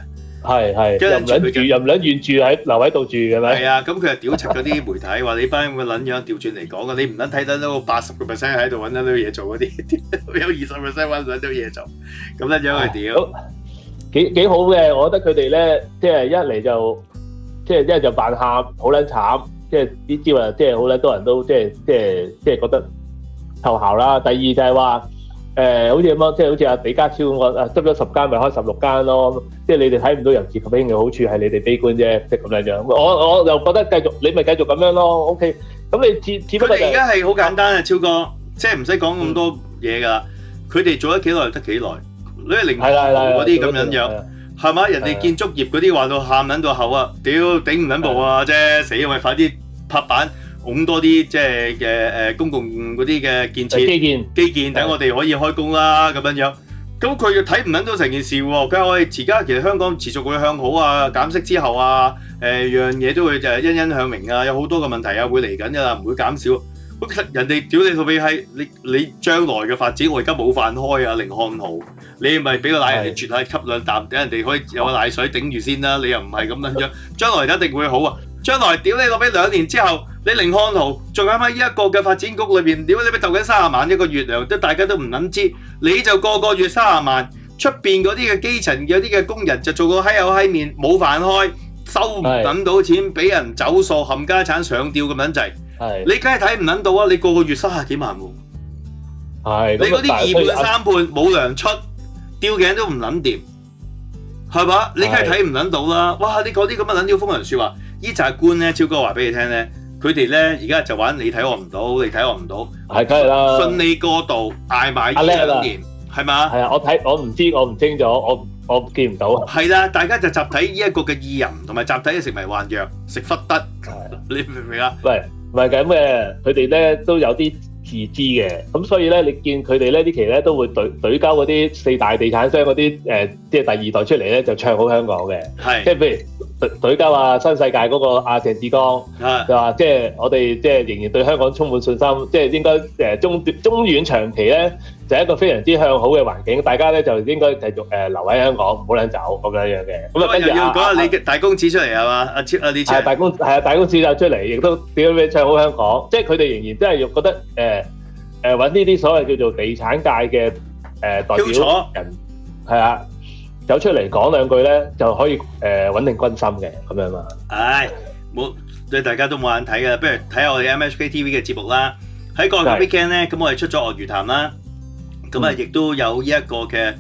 係，又唔撚住留喺度住嘅咩？ 係啊，咁佢就屌柒嗰啲媒體，話你班咁嘅撚樣調轉嚟講嘅，你唔撚睇得到80% 喺度揾得到嘢做嗰啲，有20% 揾唔到嘢做，咁撚樣去屌。 幾好嘅，我覺得佢哋咧，即係一嚟就即係一係就扮喊，好撚慘，即係啲招啊，即係好撚多人都即係覺得湊效啦。第二就係話好似咁樣，即係好似阿李家超咁講，執咗10間咪開16間咯。即係你哋睇唔到由治及興嘅好處係你哋悲觀啫，即係咁樣。我就覺得繼續，你咪繼續咁樣咯。OK，咁你只不過佢哋而家係好簡單啊，超哥，即係唔使講咁多嘢㗎。佢哋做咗幾耐得幾耐。你係零嗰啲咁樣，係嘛？人哋建築業嗰啲話到喊撚到口啊，屌頂唔撚步啊啫，死咪快啲拍板，拱多啲即係嘅公共嗰啲嘅建設基建，等我哋可以開工啦咁樣。咁佢又睇唔撚到成件事喎，佢話我哋而家其實香港持續會向好啊，減息之後啊，樣嘢都會就係欣欣向榮啊，有好多嘅問題啊會嚟緊㗎啦，唔會減少。人哋屌你套尾係你將來嘅發展，我而家冇飯開啊，零看好。你咪俾個奶人哋啜下吸兩啖，等人哋可以有個奶水頂住先啦。你又唔係咁樣樣，將來一定會好啊！將來屌你落俾2年之後，你零看好，仲喺呢一個嘅發展局裏邊，屌你咪鬥緊30萬一個月糧，大家都唔撚知，你就個月30萬，出邊嗰啲嘅基層有啲嘅工人就做個閪口閪面，冇飯開，收唔撚到錢，俾人走數，冚家產上吊咁撚滯。你梗係睇唔撚到啊！你個月30幾萬喎，你嗰啲2判3判冇糧出，吊頸都唔撚掂，係嘛？你梗係睇唔撚到啦！哇！你講啲咁嘅撚屌風涼説話，呢扎官咧，超哥話俾你聽咧，佢哋咧而家就玩你睇我唔到，你睇我唔到， 係梗係啦， 順利過渡捱埋呢2年，係嘛？ 係啊，我唔知，我唔清楚，我見唔到。 係啦，大家就集體呢一個嘅意淫，同埋集體嘅食迷幻藥，食忽得，你明唔明啊？喂！ 唔係咁嘅，佢哋咧都有啲自知嘅，咁所以咧，你見佢哋呢期咧都會對交嗰啲4大地產商嗰啲即係第2代出嚟咧就唱好香港嘅，即係譬如對交啊新世界嗰個阿鄭志剛，就話即係我哋即係仍然對香港充滿信心，即係應該中遠長期咧就係一個非常之向好嘅環境，大家咧就應該繼續留喺香港，唔好撚走咁樣嘅。咁啊，跟住要講下你大公子出嚟係嘛？阿李超大公子就出嚟，亦都點樣唱好香港，即係佢哋仍然真係覺得揾呢啲所謂叫做地產界嘅代表人係啊，走出嚟講兩句咧就可以穩定軍心嘅咁樣嘛。 唉，冇對大家都冇眼睇嘅，不如睇下我哋 MHK TV 嘅節目啦。喺個 weekend 咧，咁我哋出咗鱷魚潭啦，咁啊亦都有呢一個嘅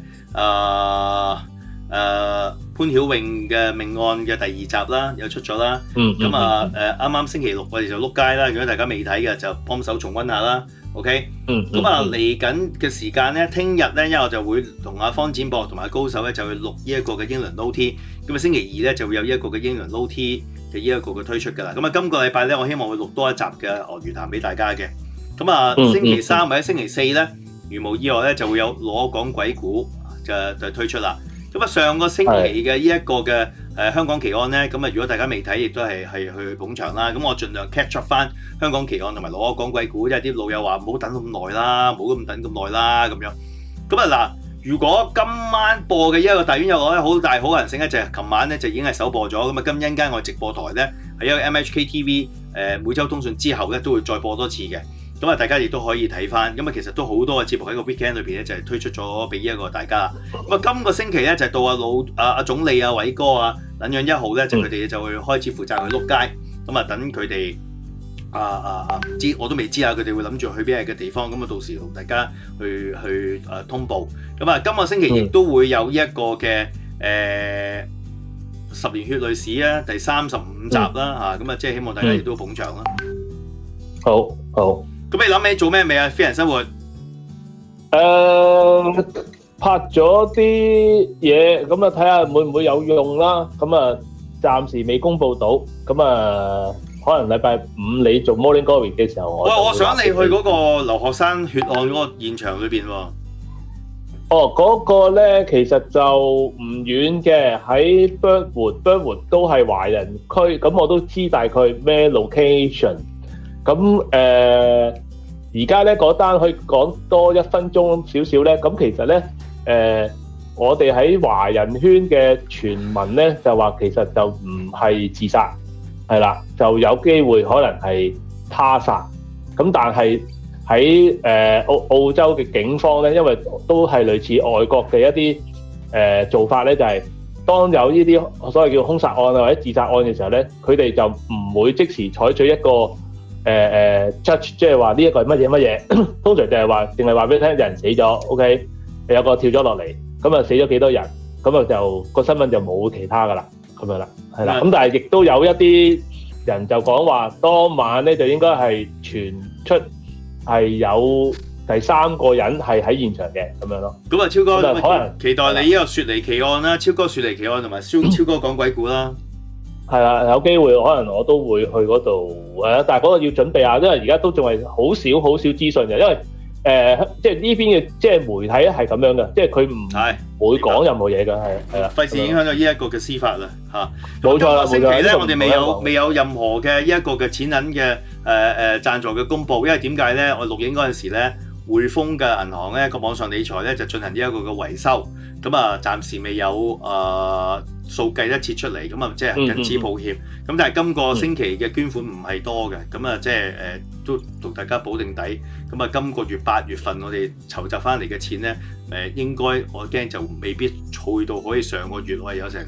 潘曉穎嘅命案嘅第2集啦，又出咗啦。咁啊啱啱星期6我哋就碌街啦，如果大家未睇嘅就幫手重溫下啦。OK，咁啊嚟緊嘅時間咧，聽日咧，因為我就會同阿方展博同埋高手咧就去錄呢一個嘅英倫 OT，咁啊星期2咧就會有呢一個嘅英倫 OT 嘅呢一個嘅推出㗎啦。咁啊今個禮拜咧，我希望會錄多一集嘅鱷魚潭俾大家嘅。咁啊星期3或者星期4咧，如無意外咧就會有攞講鬼故就推出啦。咁啊上個星期嘅呢一個嘅香港奇案咧，咁啊如果大家未睇，亦都係去捧場啦。咁我盡量 catch up 翻香港奇案同埋攞講鬼故，因為啲老友話唔好等咁耐啦，唔好咁等咁耐啦咁樣。咁啊嗱，如果今晚播嘅一個大院有攞咧，好大好人性咧，就係琴晚咧就已經係首播咗。咁啊今陣間我直播台咧係一個 MHK TV 每週通訊之後咧都會再播多次嘅。咁啊，大家亦都可以睇翻。咁啊，其實都好多嘅節目喺個 weekend 裏邊咧，就係推出咗俾呢一個大家。咁啊，今個星期咧就係到阿總理啊、偉哥啊、撚樣1號咧，就佢哋就會開始負責去碌街。咁啊，等佢哋唔知我都未知啊，佢哋會諗住去邊嘅地方。咁啊，到時同大家去通報。咁啊，今個星期亦都會有呢一個嘅10年血淚史啊，第35集啦嚇。咁啊，即係希望大家亦都捧場啦。 好。 咁你諗起做咩未啊？非人生活拍咗啲嘢，咁啊睇下會唔會有用啦。咁啊暫時未公佈到。咁啊可能禮拜5你做 Morning Glory 嘅時候， 我想你去嗰個留學生血案嗰個現場裏邊喎。 嗰個咧其實就唔遠嘅，喺 Burwood 都係華人區。咁我都知大概咩 location。咁而家咧嗰單可以講多1分鐘少少咧。咁其實咧我哋喺華人圈嘅傳聞咧，就話其實就唔係自殺，係啦，就有機會可能係他殺。咁但係喺澳洲嘅警方咧，因為都係類似外國嘅一啲做法咧，就係當有呢啲所謂叫兇殺案啊或者自殺案嘅時候咧，佢哋就唔會即時採取一個judge， 即係話呢一個係乜嘢乜嘢，通常就係話淨係話俾你聽有人死咗 ，OK， 有個跳咗落嚟，咁啊死咗幾多人，咁啊就個新聞就冇其他噶啦，咁樣啦，係啦，咁但係亦都有一啲人就講話當晚咧就應該係傳出係有第三個人係喺現場嘅咁樣咯。 咁啊，超哥可能期待你呢個雪梨奇案啦，超哥雪梨奇案同埋超哥講鬼故啦。 係啦，有機會可能我都會去嗰度但係嗰個要準備下，因為而家都仲係好少資訊嘅，因為即係呢邊嘅即係媒體係咁樣嘅，即係佢唔會講任何嘢嘅，係啦。 費事影響到呢一個嘅司法啦嚇。 冇錯啦， 星期咧，我哋未有任何嘅呢一個嘅錢銀嘅贊助嘅公佈，因為點解咧？我錄影嗰陣時咧，匯豐嘅銀行咧個網上理財咧就進行呢一個嘅維修，咁啊暫時未有數計得切出嚟，咁啊即係謹此抱歉。咁但係今個星期嘅捐款唔係多嘅，咁啊即係都同大家保定底。咁啊今個月8月份我哋籌集翻嚟嘅錢咧，應該我驚就未必儲到可以上個月我係有成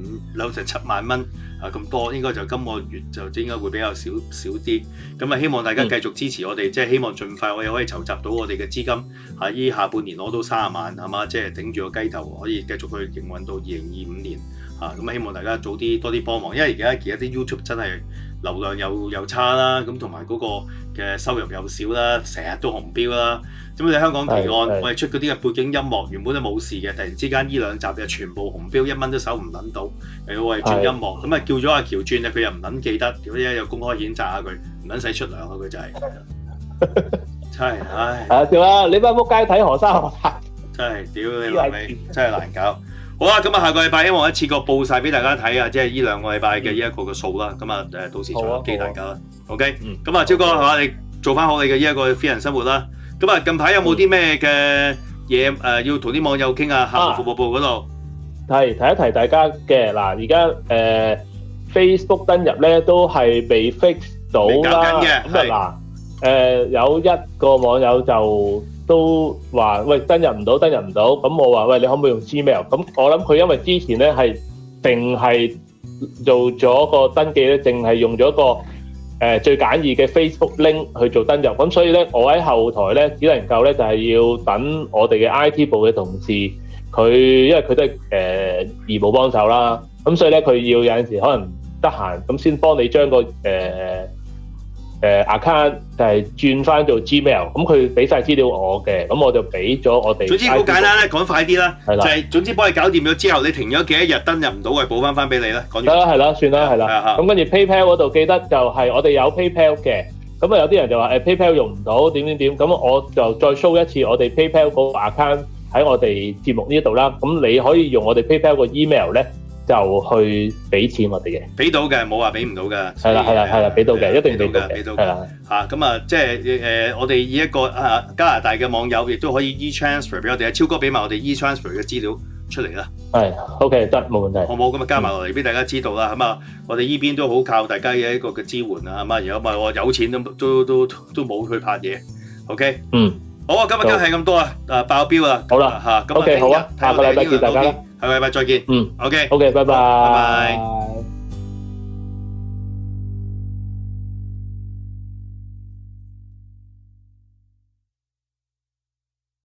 7萬蚊咁多，應該就今個月就應該會比較少啲。咁啊希望大家繼續支持我哋，即係希望盡快我哋可以籌集到我哋嘅資金喺呢下半年攞到30萬係嘛，即係頂住個雞頭可以繼續去營運到2025年。咁希望大家早啲多啲幫忙，因為而家啲 YouTube 真係流量又差啦，咁同埋嗰個嘅收入又少啦，成日都紅標啦。咁你香港奇案，我哋出嗰啲嘅背景音樂原本都冇事嘅，突然之間呢2集就全部紅標，1蚊都收唔撚到。又我哋轉音樂，咁啊叫咗阿喬轉啊，佢又唔撚記得，如果一有公開譴責下佢，唔撚使出糧啊佢就係，真係唉。 屌啊！你班仆街睇何生何太， 真係屌你老味，真係難搞。好啦，咁啊下個禮拜希望一次過報晒俾大家睇啊，即係呢2個禮拜嘅呢一個嘅數啦。咁啊到時再update大家啦。OK，咁啊超哥係嘛，你做翻好你嘅呢一個私人生活啦。咁啊近排有冇啲咩嘅嘢要同啲網友傾啊？客戶服務部嗰度係提一提大家嘅嗱，而家Facebook 登入咧都係被 fix 到啦。咁啊嗱有一個網友就都話喂登入唔到，咁我話喂你可唔可以用 Gmail？ 咁我諗佢因為之前咧係淨係做咗個登記咧，淨係用咗個最簡易嘅 Facebook link 去做登入，咁所以咧我喺後台咧只能夠咧就係要等我哋嘅 IT 部嘅同事，佢因為佢都係義務幫手啦，咁所以咧佢要有陣時可能得閒咁先幫你將個account 就係轉翻做 Gmail， 咁佢俾晒資料我嘅，咁我就俾咗我哋。總之好簡單咧，講快啲啦，就係總之幫你搞掂咗之後，你停咗幾多日登入唔到，我補翻俾你啦。講完。係啦，算啦，係啦。咁跟住 PayPal 嗰度記得就係我哋有 PayPal 嘅，咁啊有啲人就話PayPal 用唔到點，咁我就再 show 一次我哋 PayPal 嗰個 account 喺我哋節目呢度啦。咁你可以用我哋 PayPal 個 email 咧。就去俾錢我哋嘅，俾到嘅，冇話俾唔到嘅。係啦，俾到嘅，一定俾到嘅，俾到嘅。咁啊，即係我哋以一個加拿大嘅網友，亦都可以 e-transfer 俾我哋，超哥俾埋我哋 e-transfer 嘅資料出嚟啦。係 ，OK 得，冇問題。好冇？咁啊加埋落嚟俾大家知道啦。咁啊，我哋依邊都好靠大家嘅一個嘅支援啊。咁啊，如果唔係我有錢都冇去拍嘢。OK。好啊，今日係咁多啊，爆標啦。好啦，OK 好啊，下個禮拜見大家啦。下個禮拜再見。OK，拜拜。